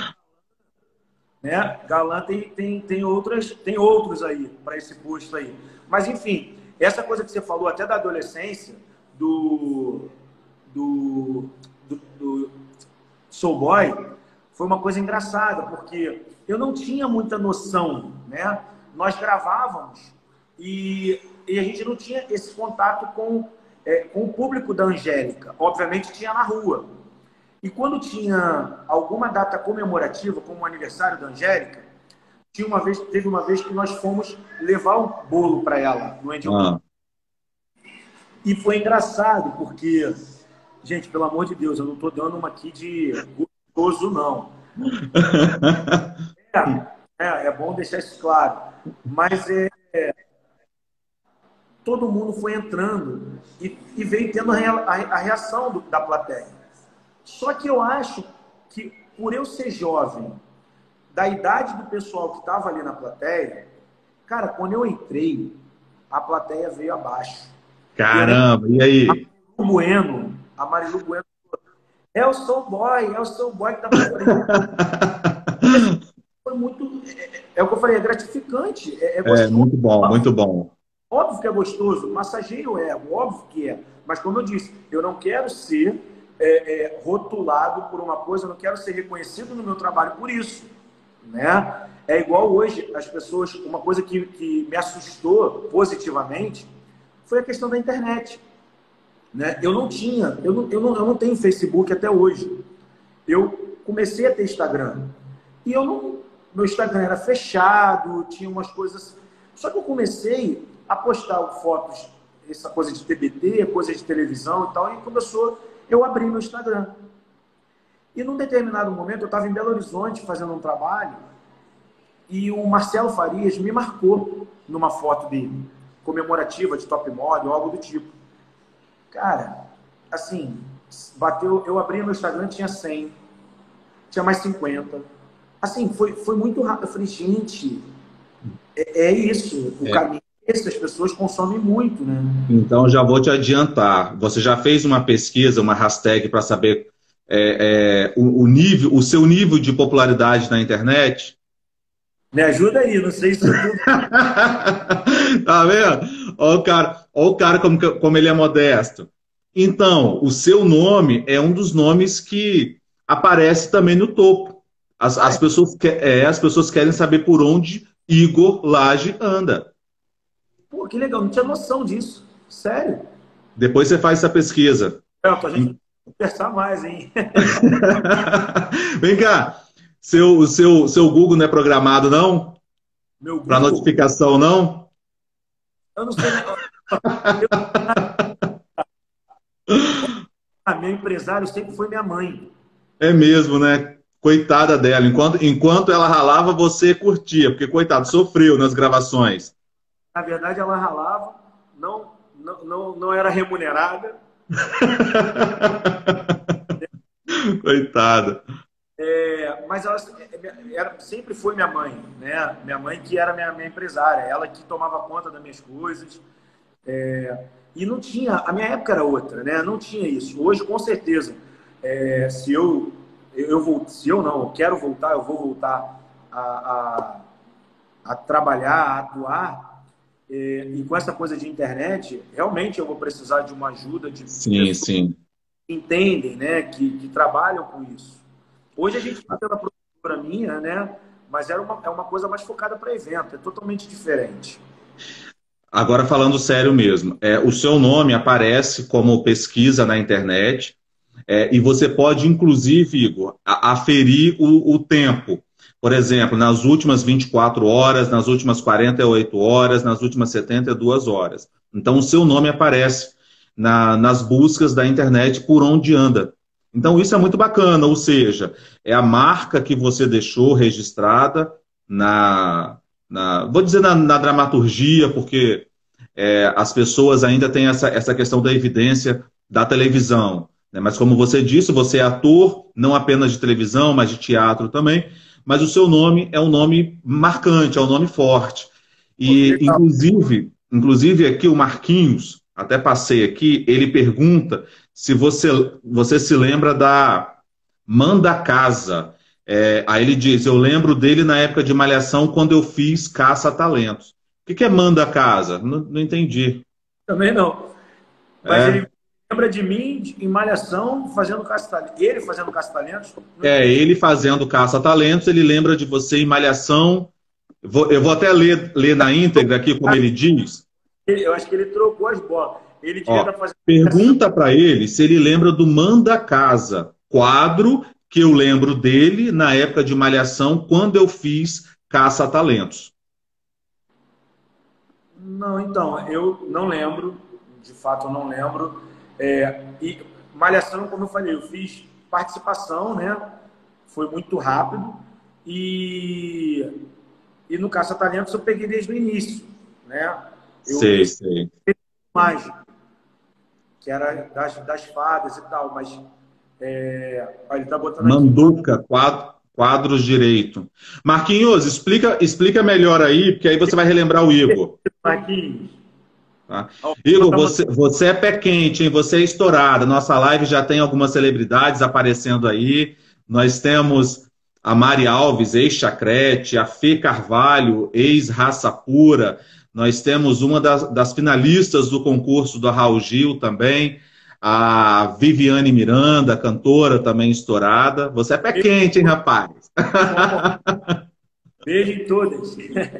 né? Galã tem, tem, tem, outras, tem outros aí, para esse posto aí. Mas, enfim, essa coisa que você falou até da adolescência, do, do, do, do Soul Boy, foi uma coisa engraçada, porque eu não tinha muita noção, né? Nós gravávamos e, e a gente não tinha esse contato com, é, com o público da Angélica. Obviamente tinha na rua. E quando tinha alguma data comemorativa, como o aniversário da Angélica, tinha uma vez, teve uma vez que nós fomos levar um bolo para ela no Angel ah. E foi engraçado, porque, gente, pelo amor de Deus, eu não estou dando uma aqui de gostoso, não. É, é, é bom deixar isso claro. Mas é, é, todo mundo foi entrando e, e veio tendo a, a, a reação do, da plateia. Só que eu acho que, por eu ser jovem, da idade do pessoal que estava ali na plateia, cara, quando eu entrei, a plateia veio abaixo. Caramba, e, aí? A Marilu Bueno, a Marilu Bueno é o Soul Boy, é o Soul Boy que tá pra frente. Foi muito... É, é o que eu falei, é gratificante. É, é, é muito bom, muito bom. Óbvio que é gostoso, massageia o ego, óbvio que é. Mas como eu disse, eu não quero ser é, é, rotulado por uma coisa, eu não quero ser reconhecido no meu trabalho por isso. Né? É igual hoje, as pessoas... Uma coisa que, que me assustou positivamente foi a questão da internet. Né? Eu não tinha, eu não, eu, não, eu não tenho Facebook até hoje. Eu comecei a ter Instagram. E eu não, meu Instagram era fechado, tinha umas coisas... Só que eu comecei a postar fotos, essa coisa de T B T, coisa de televisão e tal, e começou, eu abri meu Instagram. E num determinado momento, eu estava em Belo Horizonte fazendo um trabalho, e o Marcelo Farias me marcou numa foto dele, comemorativa de top model, algo do tipo. Cara, assim, bateu, eu abri meu Instagram, tinha cem, tinha mais cinquenta. Assim, foi, foi muito rápido. Eu falei, gente, é, é isso, o é. caminho é esse, as pessoas consomem muito, né? Então, já vou te adiantar. Você já fez uma pesquisa, uma hashtag para saber é, é, o, o, nível, o seu nível de popularidade na internet? Me ajuda aí, não sei se tudo... Tá vendo? Olha o cara, olha o cara como, como ele é modesto. Então, o seu nome é um dos nomes que aparece também no topo. As, as, pessoas, que, é, as pessoas querem saber por onde Igor Lage anda. Pô, que legal, não tinha noção disso. Sério? Depois você faz essa pesquisa. É, pra gente conversar mais, hein? Vem cá. Seu, o seu, seu Google não é programado, não? Meu Google? Para notificação, não? Eu não sei. A minha empresária sempre foi minha mãe. É mesmo, né? Coitada dela. Enquanto, enquanto ela ralava, você curtia, porque, coitado, sofreu nas gravações. Na verdade, ela ralava, não, não, não, não era remunerada. Coitada. É, mas ela era, sempre foi minha mãe, né? Minha mãe que era minha, minha empresária, ela que tomava conta das minhas coisas. É, e não tinha, a minha época era outra, né? Não tinha isso. Hoje, com certeza, é, se eu, eu vou, se eu não, eu quero voltar, eu vou voltar a, a, a trabalhar, a atuar. É, e com essa coisa de internet, realmente eu vou precisar de uma ajuda de Sim, pessoas sim. que entendem, né? Que, que trabalham com isso. Hoje a gente está pela produtora minha, né? Mas era uma, é uma coisa mais focada para evento, é totalmente diferente. Agora, falando sério mesmo, é, o seu nome aparece como pesquisa na internet, é, e você pode, inclusive, Igor, a- aferir o, o tempo. Por exemplo, nas últimas vinte e quatro horas, nas últimas quarenta e oito horas, nas últimas setenta e duas horas. Então, o seu nome aparece na- nas buscas da internet por onde anda. Então, isso é muito bacana, ou seja, é a marca que você deixou registrada na, na vou dizer na, na dramaturgia, porque é, as pessoas ainda têm essa, essa questão da evidência da televisão, né? Mas como você disse, você é ator, não apenas de televisão, mas de teatro também, mas o seu nome é um nome marcante, é um nome forte. Pô, que E, legal. inclusive, inclusive aqui o Marquinhos, até passei aqui, ele pergunta se você, você se lembra da Manda Casa. É, aí ele diz, eu lembro dele na época de Malhação, quando eu fiz Caça-Talentos. O que que é Manda Casa? Não, não entendi. Também não. Mas ele É, lembra de mim em Malhação fazendo caça-talentos. Ele fazendo caça-talentos? Não é entendi. ele fazendo Caça-Talentos, ele lembra de você em Malhação. Vou- eu vou até ler, ler na íntegra aqui como ele diz. Eu acho que ele trocou as bolas. Ele devia Ó, estar fazendo Malhação. pergunta para ele se ele lembra do Manda Casa, quadro que eu lembro dele na época de Malhação, quando eu fiz Caça-Talentos. Não, então, eu não lembro. De fato, eu não lembro. É, e Malhação, como eu falei, eu fiz participação, né? Foi muito rápido. E, e no Caça-Talentos eu peguei desde o início, né? Eu Sei, comecei sei. mágico, que era das, das fadas e tal, mas é, ó, ele tá botando aqui, Manduca, quadro- quadros direito. Marquinhos, explica, explica melhor aí, porque aí você vai relembrar o Igor. Marquinhos. Tá? Ó, Igor, tá você, você é pé quente, hein? Você é estourado. Nossa live já tem algumas celebridades aparecendo aí. Nós temos a Mari Alves, ex-Chacrete, a Fê Carvalho, ex-Raça Pura. Nós temos uma das, das finalistas do concurso do Raul Gil também, a Viviane Miranda, cantora também estourada. Você é pé quente, hein, rapaz? beijo em todas.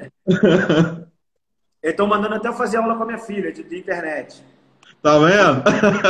Estão mandando até eu fazer aula com a minha filha de, de internet. Tá vendo?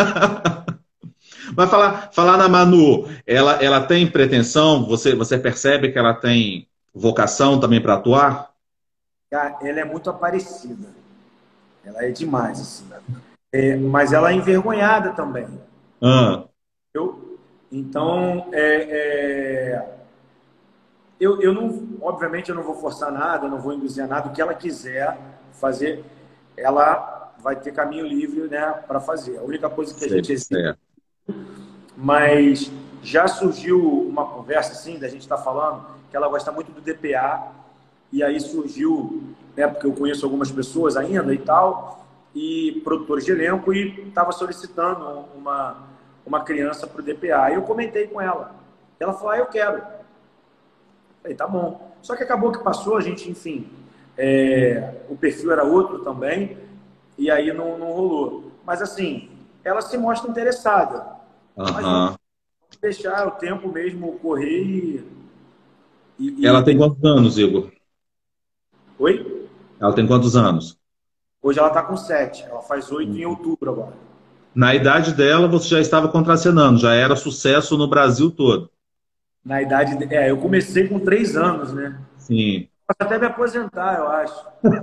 Mas falar, falar na Manu, ela, ela tem pretensão? Você, você percebe que ela tem vocação também para atuar? Cara, ela é muito aparecida. Ela é demais, assim. É, mas ela é envergonhada também. Ah, Eu, então, é, é, eu, eu não, obviamente, eu não vou forçar nada, eu não vou induzir a nada. O que ela quiser fazer, ela vai ter caminho livre, né, para fazer. A única coisa que a sei, gente exige, certo. mas já surgiu uma conversa assim, da gente estar tá falando que ela gosta muito do D P A, e aí surgiu, né, porque eu conheço algumas pessoas ainda e tal, e produtores de elenco, e estava solicitando uma, uma criança para o D P A. E eu comentei com ela. Ela falou, ah, eu quero. Falei, tá bom. Só que acabou que passou, a gente, enfim, é, o perfil era outro também, e aí não, não rolou. Mas assim, ela se mostra interessada. Mas vamos Aham. deixar o tempo mesmo correr e... Ela e, tem e... quantos anos, Igor? Oi? Ela tem quantos anos? Hoje ela está com sete. Ela faz oito em outubro agora. Na idade dela, você já estava contracenando, já era sucesso no Brasil todo. Na idade... de- É, eu comecei com três anos, né? Sim. Posso até me aposentar, eu acho.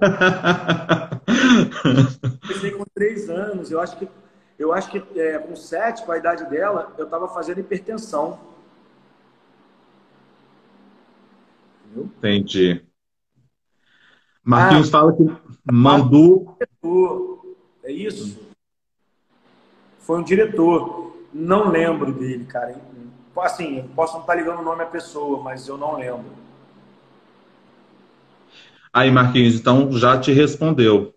Comecei com três anos, eu acho que, eu acho que é, com sete, com a idade dela, eu estava fazendo hipertensão. Entendeu? Entendi. Marquinhos Ah, fala que mas Mandu. diretor, é isso? Foi um diretor. Não lembro dele, cara. Assim, eu posso não estar ligando o nome à pessoa, mas eu não lembro. Aí, Marquinhos, então já te respondeu.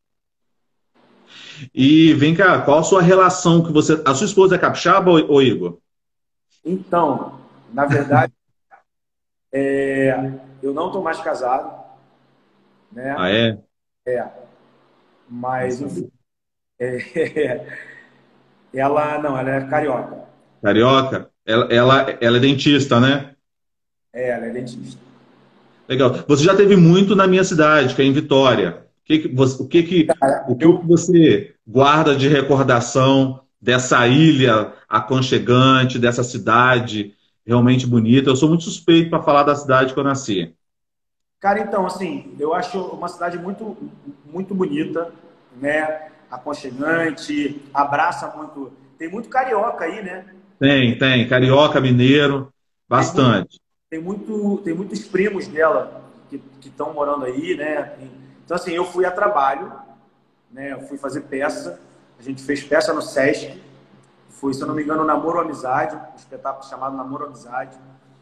E vem cá, qual a sua relação que você. A sua esposa é capixaba ou, ou Igor? Então, na verdade, é, eu não estou mais casado, Ah, né? é? É, Não mas, enfim, sabia. é, ela, não, ela é carioca. Carioca? Ela, ela, ela é dentista, né? É, ela é dentista. Legal. Você já teve muito na minha cidade, que é em Vitória. O que que você, o que que, o que que Eu, você guarda de recordação dessa ilha aconchegante, dessa cidade realmente bonita? Eu sou muito suspeito para falar da cidade que eu nasci. cara, então, assim, eu acho uma cidade muito, muito bonita, né? Aconchegante, abraça muito. Tem muito carioca aí, né? Tem, tem. Carioca, mineiro, Tem muito, bastante. tem muito, tem muitos primos dela que estão morando aí, né? Então, assim, eu fui a trabalho, né? Eu fui fazer peça. A gente fez peça no Sesc. Foi, se eu não me engano, Namoro Amizade, um espetáculo chamado Namoro Amizade.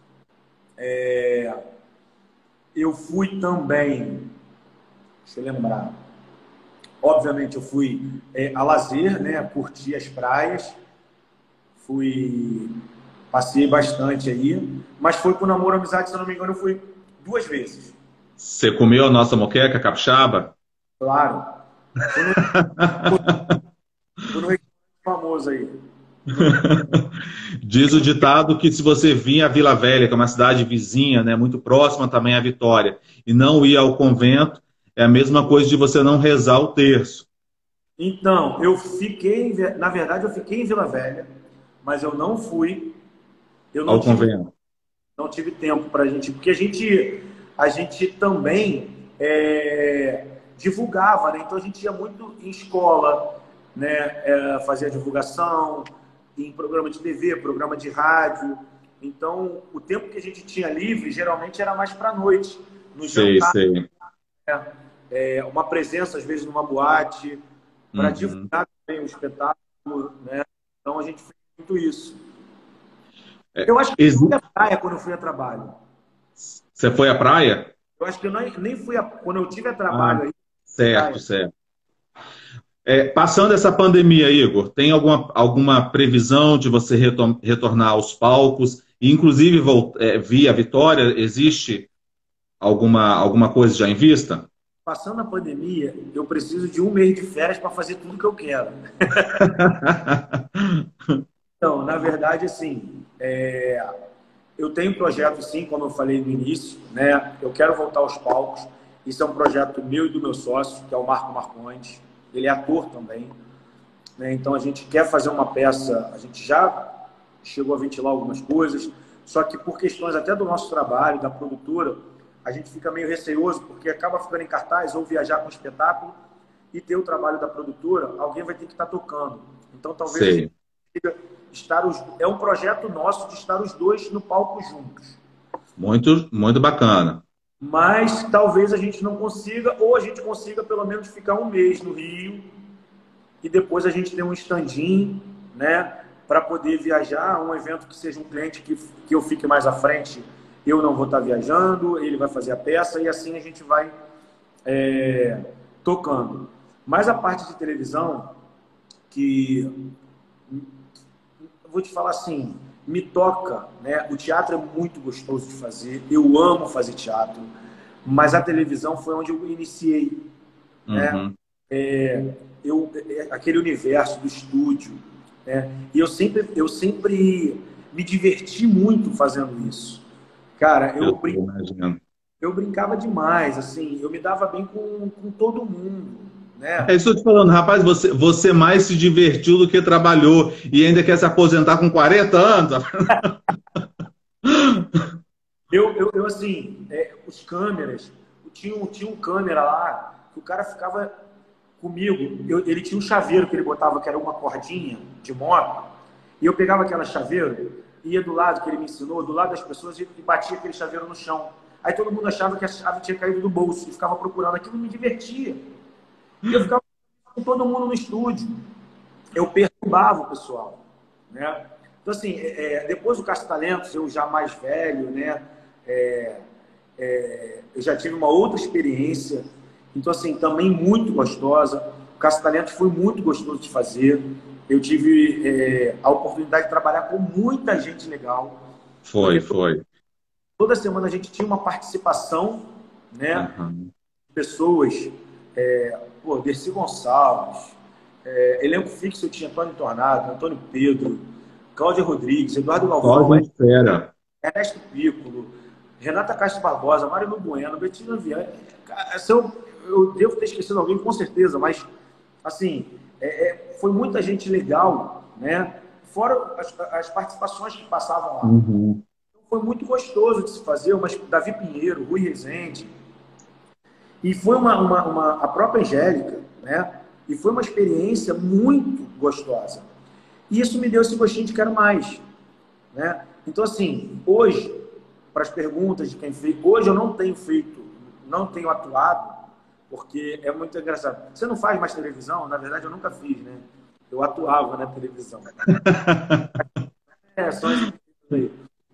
Eu fui também, deixa eu lembrar, obviamente eu fui é, a lazer, né? Curti as praias, fui, passei bastante aí, mas foi com Namoro Amizade, se eu não me engano, eu fui duas vezes. Você comeu a nossa moqueca capixaba? Claro. Fui no, fui no restaurante famoso aí. No, Diz o ditado que se você vir à Vila Velha, que é uma cidade vizinha, né, muito próxima também à Vitória, e não ir ao convento, é a mesma coisa de você não rezar o terço então, eu fiquei, na verdade, eu fiquei em Vila Velha, mas eu não fui, eu não ao tive, convento. não tive tempo para a gente, porque a gente, a gente também é, divulgava, né? Então a gente ia muito em escola, né? É, fazia divulgação, em programa de T V, programa de rádio. Então, o tempo que a gente tinha livre, geralmente era mais para a noite, no Sei, jantar, sei. né? É, uma presença, às vezes, numa boate, para Uhum. divulgar também o espetáculo, né? Então, a gente fez muito isso. É, Eu acho que eu exi- fui à praia quando eu fui a trabalho. Você foi à praia? Eu acho que eu nem, nem fui a, quando eu tive a Ah, trabalho aí, certo, praia. certo. É, passando essa pandemia, Igor, tem alguma, alguma previsão de você retor- retornar aos palcos, e inclusive vol- é, via Vitória? Existe alguma, alguma coisa já em vista? Passando a pandemia, eu preciso de um mês de férias para fazer tudo que eu quero. Então, na verdade, assim, é, eu tenho um projeto, sim, como eu falei no início, né? Eu quero voltar aos palcos. Isso é um projeto meu e do meu sócio, que é o Marco Marcondes. Ele é ator também, né? Então, a gente quer fazer uma peça, a gente já chegou a ventilar algumas coisas, só que por questões até do nosso trabalho, da produtora, a gente fica meio receoso, porque acaba ficando em cartaz ou viajar com o espetáculo e ter o trabalho da produtora, alguém vai ter que estar tocando. Então, talvez a gente Sei. consiga estar os... É um projeto nosso de estar os dois no palco juntos. Muito, muito bacana. Mas talvez a gente não consiga, ou a gente consiga pelo menos ficar um mês no Rio e depois a gente ter um stand-in, né, para poder viajar, um evento que seja um cliente que, que eu fique mais à frente, eu não vou estar viajando, ele vai fazer a peça e assim a gente vai é, tocando. Mas a parte de televisão, que vou te falar assim, me toca, né? O teatro é muito gostoso de fazer, eu amo fazer teatro, mas a televisão foi onde eu iniciei, né? Uhum. É, eu, é, aquele universo do estúdio, né? E eu sempre, eu sempre me diverti muito fazendo isso. Cara, Eu eu, brin estou imaginando. eu brincava demais, assim, eu me dava bem com, com todo mundo, É né? isso que eu te falando, rapaz, você, você mais se divertiu do que trabalhou e ainda quer se aposentar com quarenta anos. Eu, eu, eu assim, é, os câmeras. tinha um, tinha um câmera lá, que o cara ficava comigo, eu, ele tinha um chaveiro que ele botava, que era uma cordinha de moto, e eu pegava aquela chaveiro, ia do lado que ele me ensinou, do lado das pessoas, e batia aquele chaveiro no chão. Aí todo mundo achava que a chave tinha caído do bolso, e ficava procurando. Aquilo me divertia. E eu ficava com todo mundo no estúdio. Eu perturbava o pessoal, né? Então, assim, é, depois do Caça-Talentos, eu já mais velho, né? É, é, eu já tive uma outra experiência. Então, assim, também muito gostosa. O Caça-Talentos foi muito gostoso de fazer. Eu tive é, a oportunidade de trabalhar com muita gente legal. Foi, foi. Toda semana a gente tinha uma participação, né? Uhum. Pessoas, é, pô, Dercy Gonçalves, é, elenco fixo eu tinha Antônio Tornado, Antônio Pedro, Cláudia Rodrigues, Eduardo Galvão, Ernesto Piccolo, Renata Castro Barbosa, Mário Bueno, Betina Viana. Eu, eu devo ter esquecido alguém, com certeza, mas, assim, é, é, foi muita gente legal, né? Fora as, as participações que passavam lá. Uhum. Foi muito gostoso de se fazer, mas Davi Pinheiro, Rui Rezende. E foi uma, uma, uma, a própria Angélica, né? E foi uma experiência muito gostosa. E isso me deu esse gostinho de quero mais, né? Então, assim, hoje, para as perguntas de quem fez, hoje eu não tenho feito, não tenho atuado, porque é muito engraçado. Você não faz mais televisão? Na verdade, eu nunca fiz, né? Eu atuava na televisão. É, só isso aí.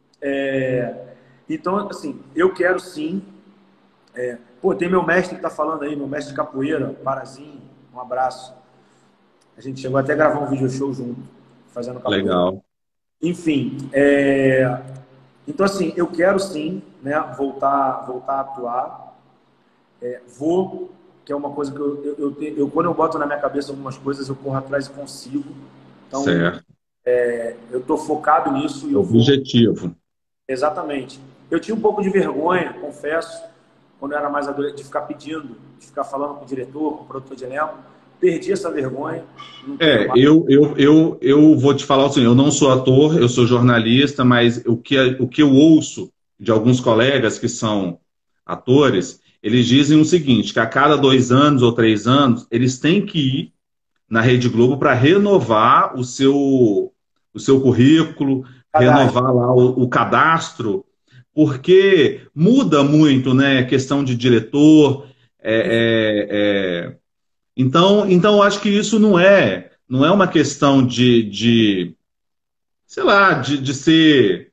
É, então, assim, eu quero sim. É, pô, tem meu mestre que tá falando aí, meu mestre de capoeira, Parazinho, um abraço. A gente chegou até a gravar um vídeo show junto, fazendo capoeira. Legal. Enfim, é, então, assim, eu quero sim, né, voltar, voltar a atuar. É, vou, que é uma coisa que eu, eu, eu, eu, quando eu boto na minha cabeça algumas coisas, eu corro atrás e consigo. Então, certo. É, eu tô focado nisso. E eu Objetivo. Vou... Exatamente. Eu tinha um pouco de vergonha, confesso, quando eu era mais adolescente, de ficar pedindo, de ficar falando com o diretor, com o produtor de elenco. Perdi essa vergonha. É, eu, eu, eu, eu vou te falar assim, eu não sou ator, eu sou jornalista, mas o que, o que eu ouço de alguns colegas que são atores, eles dizem o seguinte, que a cada dois anos ou três anos, eles têm que ir na Rede Globo para renovar o seu, o seu currículo, cadastro. Renovar lá o, o cadastro, porque muda muito, né? Questão de diretor. É, é, é... Então, então, eu acho que isso não é, não é uma questão de, de sei lá, de, de ser.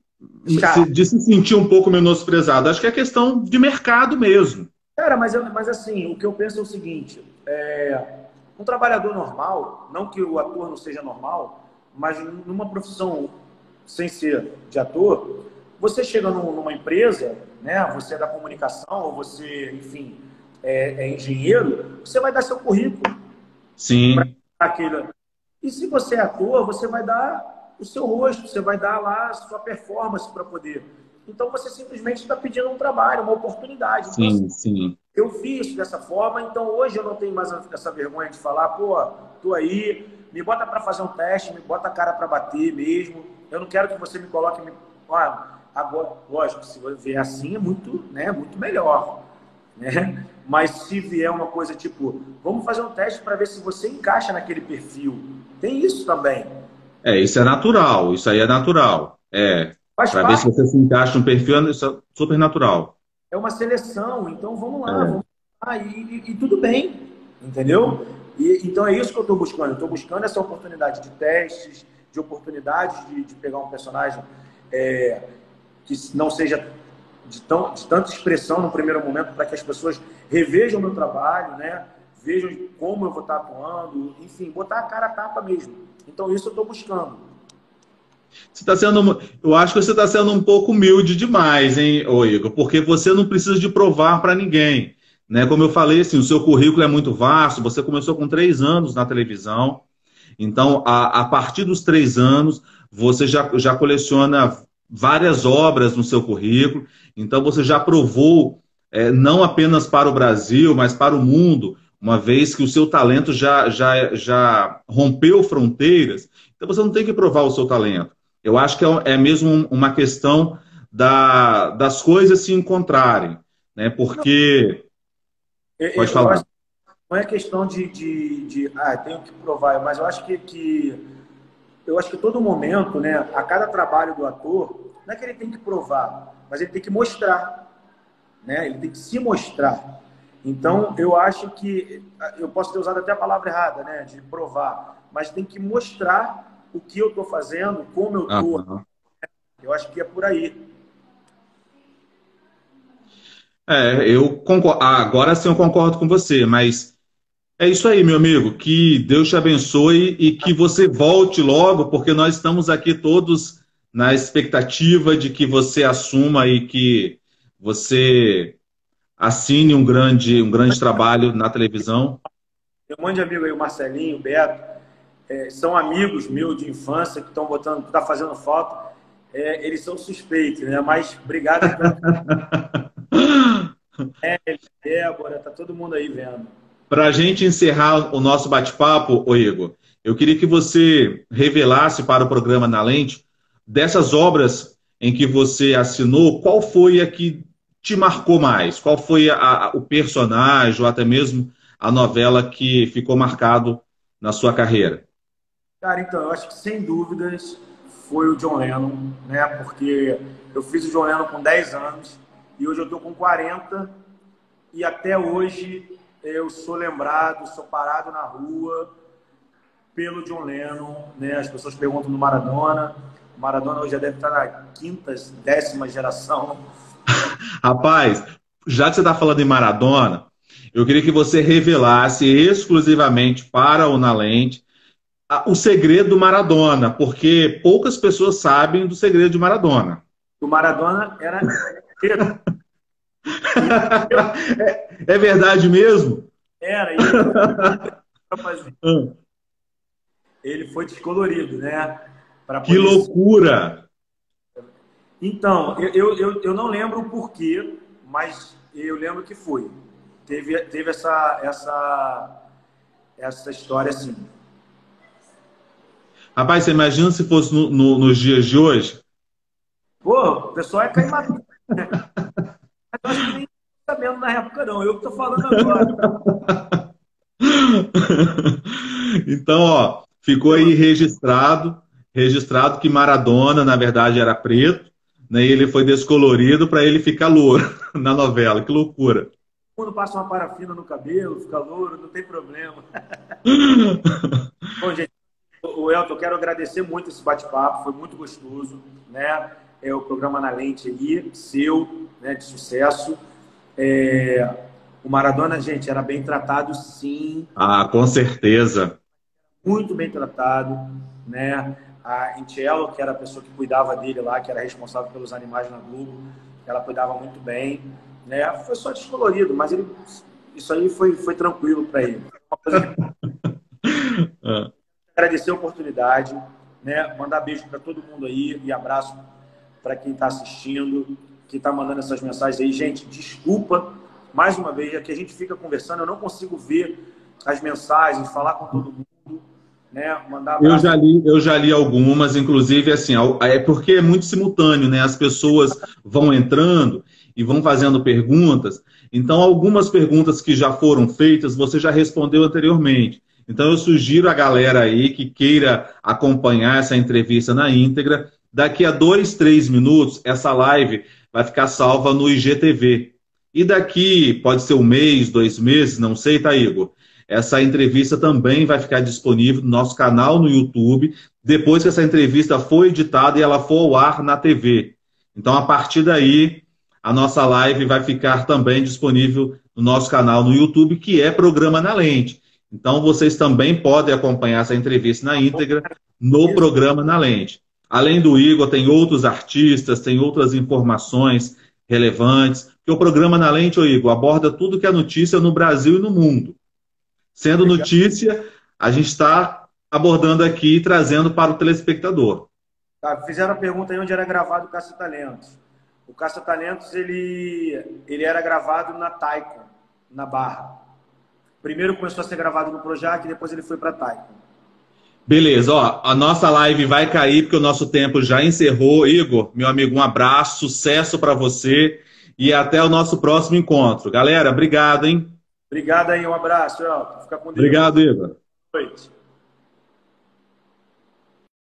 De se sentir um pouco menosprezado. Acho que é questão de mercado mesmo. Cara, mas, mas assim, o que eu penso é o seguinte: é, um trabalhador normal, não que o ator não seja normal, mas numa profissão sem ser de ator, você chega numa empresa, né? Você é da comunicação, ou você, enfim, é, é engenheiro, você vai dar seu currículo. Sim. Aquele... E se você é ator, você vai dar o seu rosto, você vai dar lá a sua performance para poder. Então você simplesmente está pedindo um trabalho, uma oportunidade. Sim, então, assim, sim. Eu vi isso dessa forma, então hoje eu não tenho mais essa vergonha de falar, pô, tô aí, me bota para fazer um teste, me bota a cara para bater mesmo. Eu não quero que você me coloque... Me... Ah, agora, lógico, se você vier assim é muito, né, muito melhor. Né? Mas se vier uma coisa tipo, vamos fazer um teste para ver se você encaixa naquele perfil. Tem isso também. É, isso é natural, isso aí é natural. É, para ver se você se encaixa no perfil, isso é super natural. É uma seleção, então vamos lá, é. vamos lá e, e, e tudo bem, entendeu? E, então é isso que eu estou buscando. Eu estou buscando essa oportunidade de testes, de oportunidades de, de pegar um personagem é, que não seja de, tão, de tanta expressão no primeiro momento, para que as pessoas revejam o meu trabalho, né? Vejam como eu vou estar atuando, enfim, botar a cara a tapa mesmo. Então isso eu estou buscando. Você tá sendo, eu acho que você está sendo um pouco humilde demais, hein, ô Igor? Porque você não precisa de provar para ninguém. Né? Como eu falei, assim, o seu currículo é muito vasto, você começou com três anos na televisão, então, a, a partir dos três anos, você já, já coleciona várias obras no seu currículo, então você já provou, é, não apenas para o Brasil, mas para o mundo, uma vez que o seu talento já, já, já rompeu fronteiras, então você não tem que provar o seu talento. Eu acho que é mesmo uma questão da, das coisas se encontrarem. né? Porque... Eu, Pode eu, eu acho falar. que não é questão de, de, de ah, tenho que provar, mas eu acho que, que eu acho que todo momento, né, a cada trabalho do ator, não é que ele tem que provar, mas ele tem que mostrar, né? Ele tem que se mostrar. Então, eu acho que eu posso ter usado até a palavra errada, né, de provar, mas tem que mostrar o que eu estou fazendo, como eu estou. Aham. Eu acho que é por aí. É, eu concordo. Ah, agora sim eu concordo com você, mas é isso aí, meu amigo. Que Deus te abençoe e que você volte logo, porque nós estamos aqui todos na expectativa de que você assuma e que você assine um grande, um grande trabalho na televisão. Tem um monte de amigo aí, o Marcelinho, o Beto, é, são amigos meus de infância que estão botando, que tá fazendo foto. É, eles são suspeitos, né? Mas obrigado aí pelo Débora, tá todo mundo aí vendo. Para a gente encerrar o nosso bate-papo, ô Igor, eu queria que você revelasse para o programa Na Lente, dessas obras em que você assinou, qual foi a que te marcou mais? Qual foi a- a- o personagem ou até mesmo a novela que ficou marcado na sua carreira? Cara, então, eu acho que sem dúvidas foi o John Lennon, né? Porque eu fiz o John Lennon com dez anos e hoje eu tô com quarenta e até hoje eu sou lembrado, sou parado na rua pelo John Lennon, né? As pessoas perguntam do Maradona. O Maradona hoje já deve estar na quinta, décima geração. Rapaz, já que você está falando em Maradona, eu queria que você revelasse exclusivamente para o Na Lente a- o segredo do Maradona, porque poucas pessoas sabem do segredo de Maradona. O Maradona era preto. É, é verdade mesmo? Era, e ele, Hum, ele foi descolorido, né? Para Que poder. loucura! Então, eu, eu, eu eu não lembro o porquê, mas eu lembro que foi. Teve, teve essa, essa, essa história assim. Rapaz, você imagina se fosse no- no- nos dias de hoje? Pô, o pessoal é cair matando, né? Mas eu acho que nem tá sabendo na época, não. Eu que tô falando agora. Então, ó, ficou aí registrado, registrado que Maradona, na verdade, era preto, né, e ele foi descolorido para ele ficar louro na novela. Que loucura! Quando passa uma parafina no cabelo, fica louro, não tem problema. Bom, gente, o Elton, eu quero agradecer muito esse bate-papo, foi muito gostoso, né? É o programa Na Lente aí, seu, né, de sucesso. É, o Maradona, gente, era bem tratado, sim, Ah, com certeza. muito bem tratado, né? A Intiello, que era a pessoa que cuidava dele lá, que era responsável pelos animais na Globo, ela cuidava muito bem, né? Foi só descolorido, mas ele, isso aí foi, foi tranquilo para ele. Uma coisa que Ah. agradecer a oportunidade, né? Mandar beijo para todo mundo aí e abraço para quem está assistindo, que está mandando essas mensagens aí. Gente, desculpa, mais uma vez, é que a gente fica conversando, eu não consigo ver as mensagens, falar com todo mundo, né? Mandar Eu abraço. já li, eu já li algumas, inclusive assim, ao- é porque é muito simultâneo, né? As pessoas vão entrando e vão fazendo perguntas. Então, algumas perguntas que já foram feitas, você já respondeu anteriormente. Então, eu sugiro a galera aí que queira acompanhar essa entrevista na íntegra. Daqui a dois, três minutos, essa live vai ficar salva no I G T V. E daqui, pode ser um mês, dois meses, não sei, tá, Igor? Essa entrevista também vai ficar disponível no nosso canal no YouTube, depois que essa entrevista for editada e ela for ao ar na T V. Então, a partir daí, a nossa live vai ficar também disponível no nosso canal no YouTube, que é Programa Na Lente. Então, vocês também podem acompanhar essa entrevista na íntegra no Programa Na Lente. Além do Igor, tem outros artistas, tem outras informações relevantes, que o Programa Na Lente, ô Igor, aborda tudo que é notícia no Brasil e no mundo. Sendo Legal. notícia, a gente está abordando aqui e trazendo para o telespectador. Tá, fizeram a pergunta aí onde era gravado o Caça-Talentos. O Caça-Talentos, ele, ele era gravado na Taikon, na Barra. Primeiro começou a ser gravado no Projac, depois ele foi para Taikon. Beleza, ó, a nossa live vai cair porque o nosso tempo já encerrou. Igor, meu amigo, um abraço, sucesso para você e até o nosso próximo encontro. Galera, obrigado, hein? Obrigado aí, um abraço, Elton. Fica com Deus. Obrigado, Igor. Boa noite.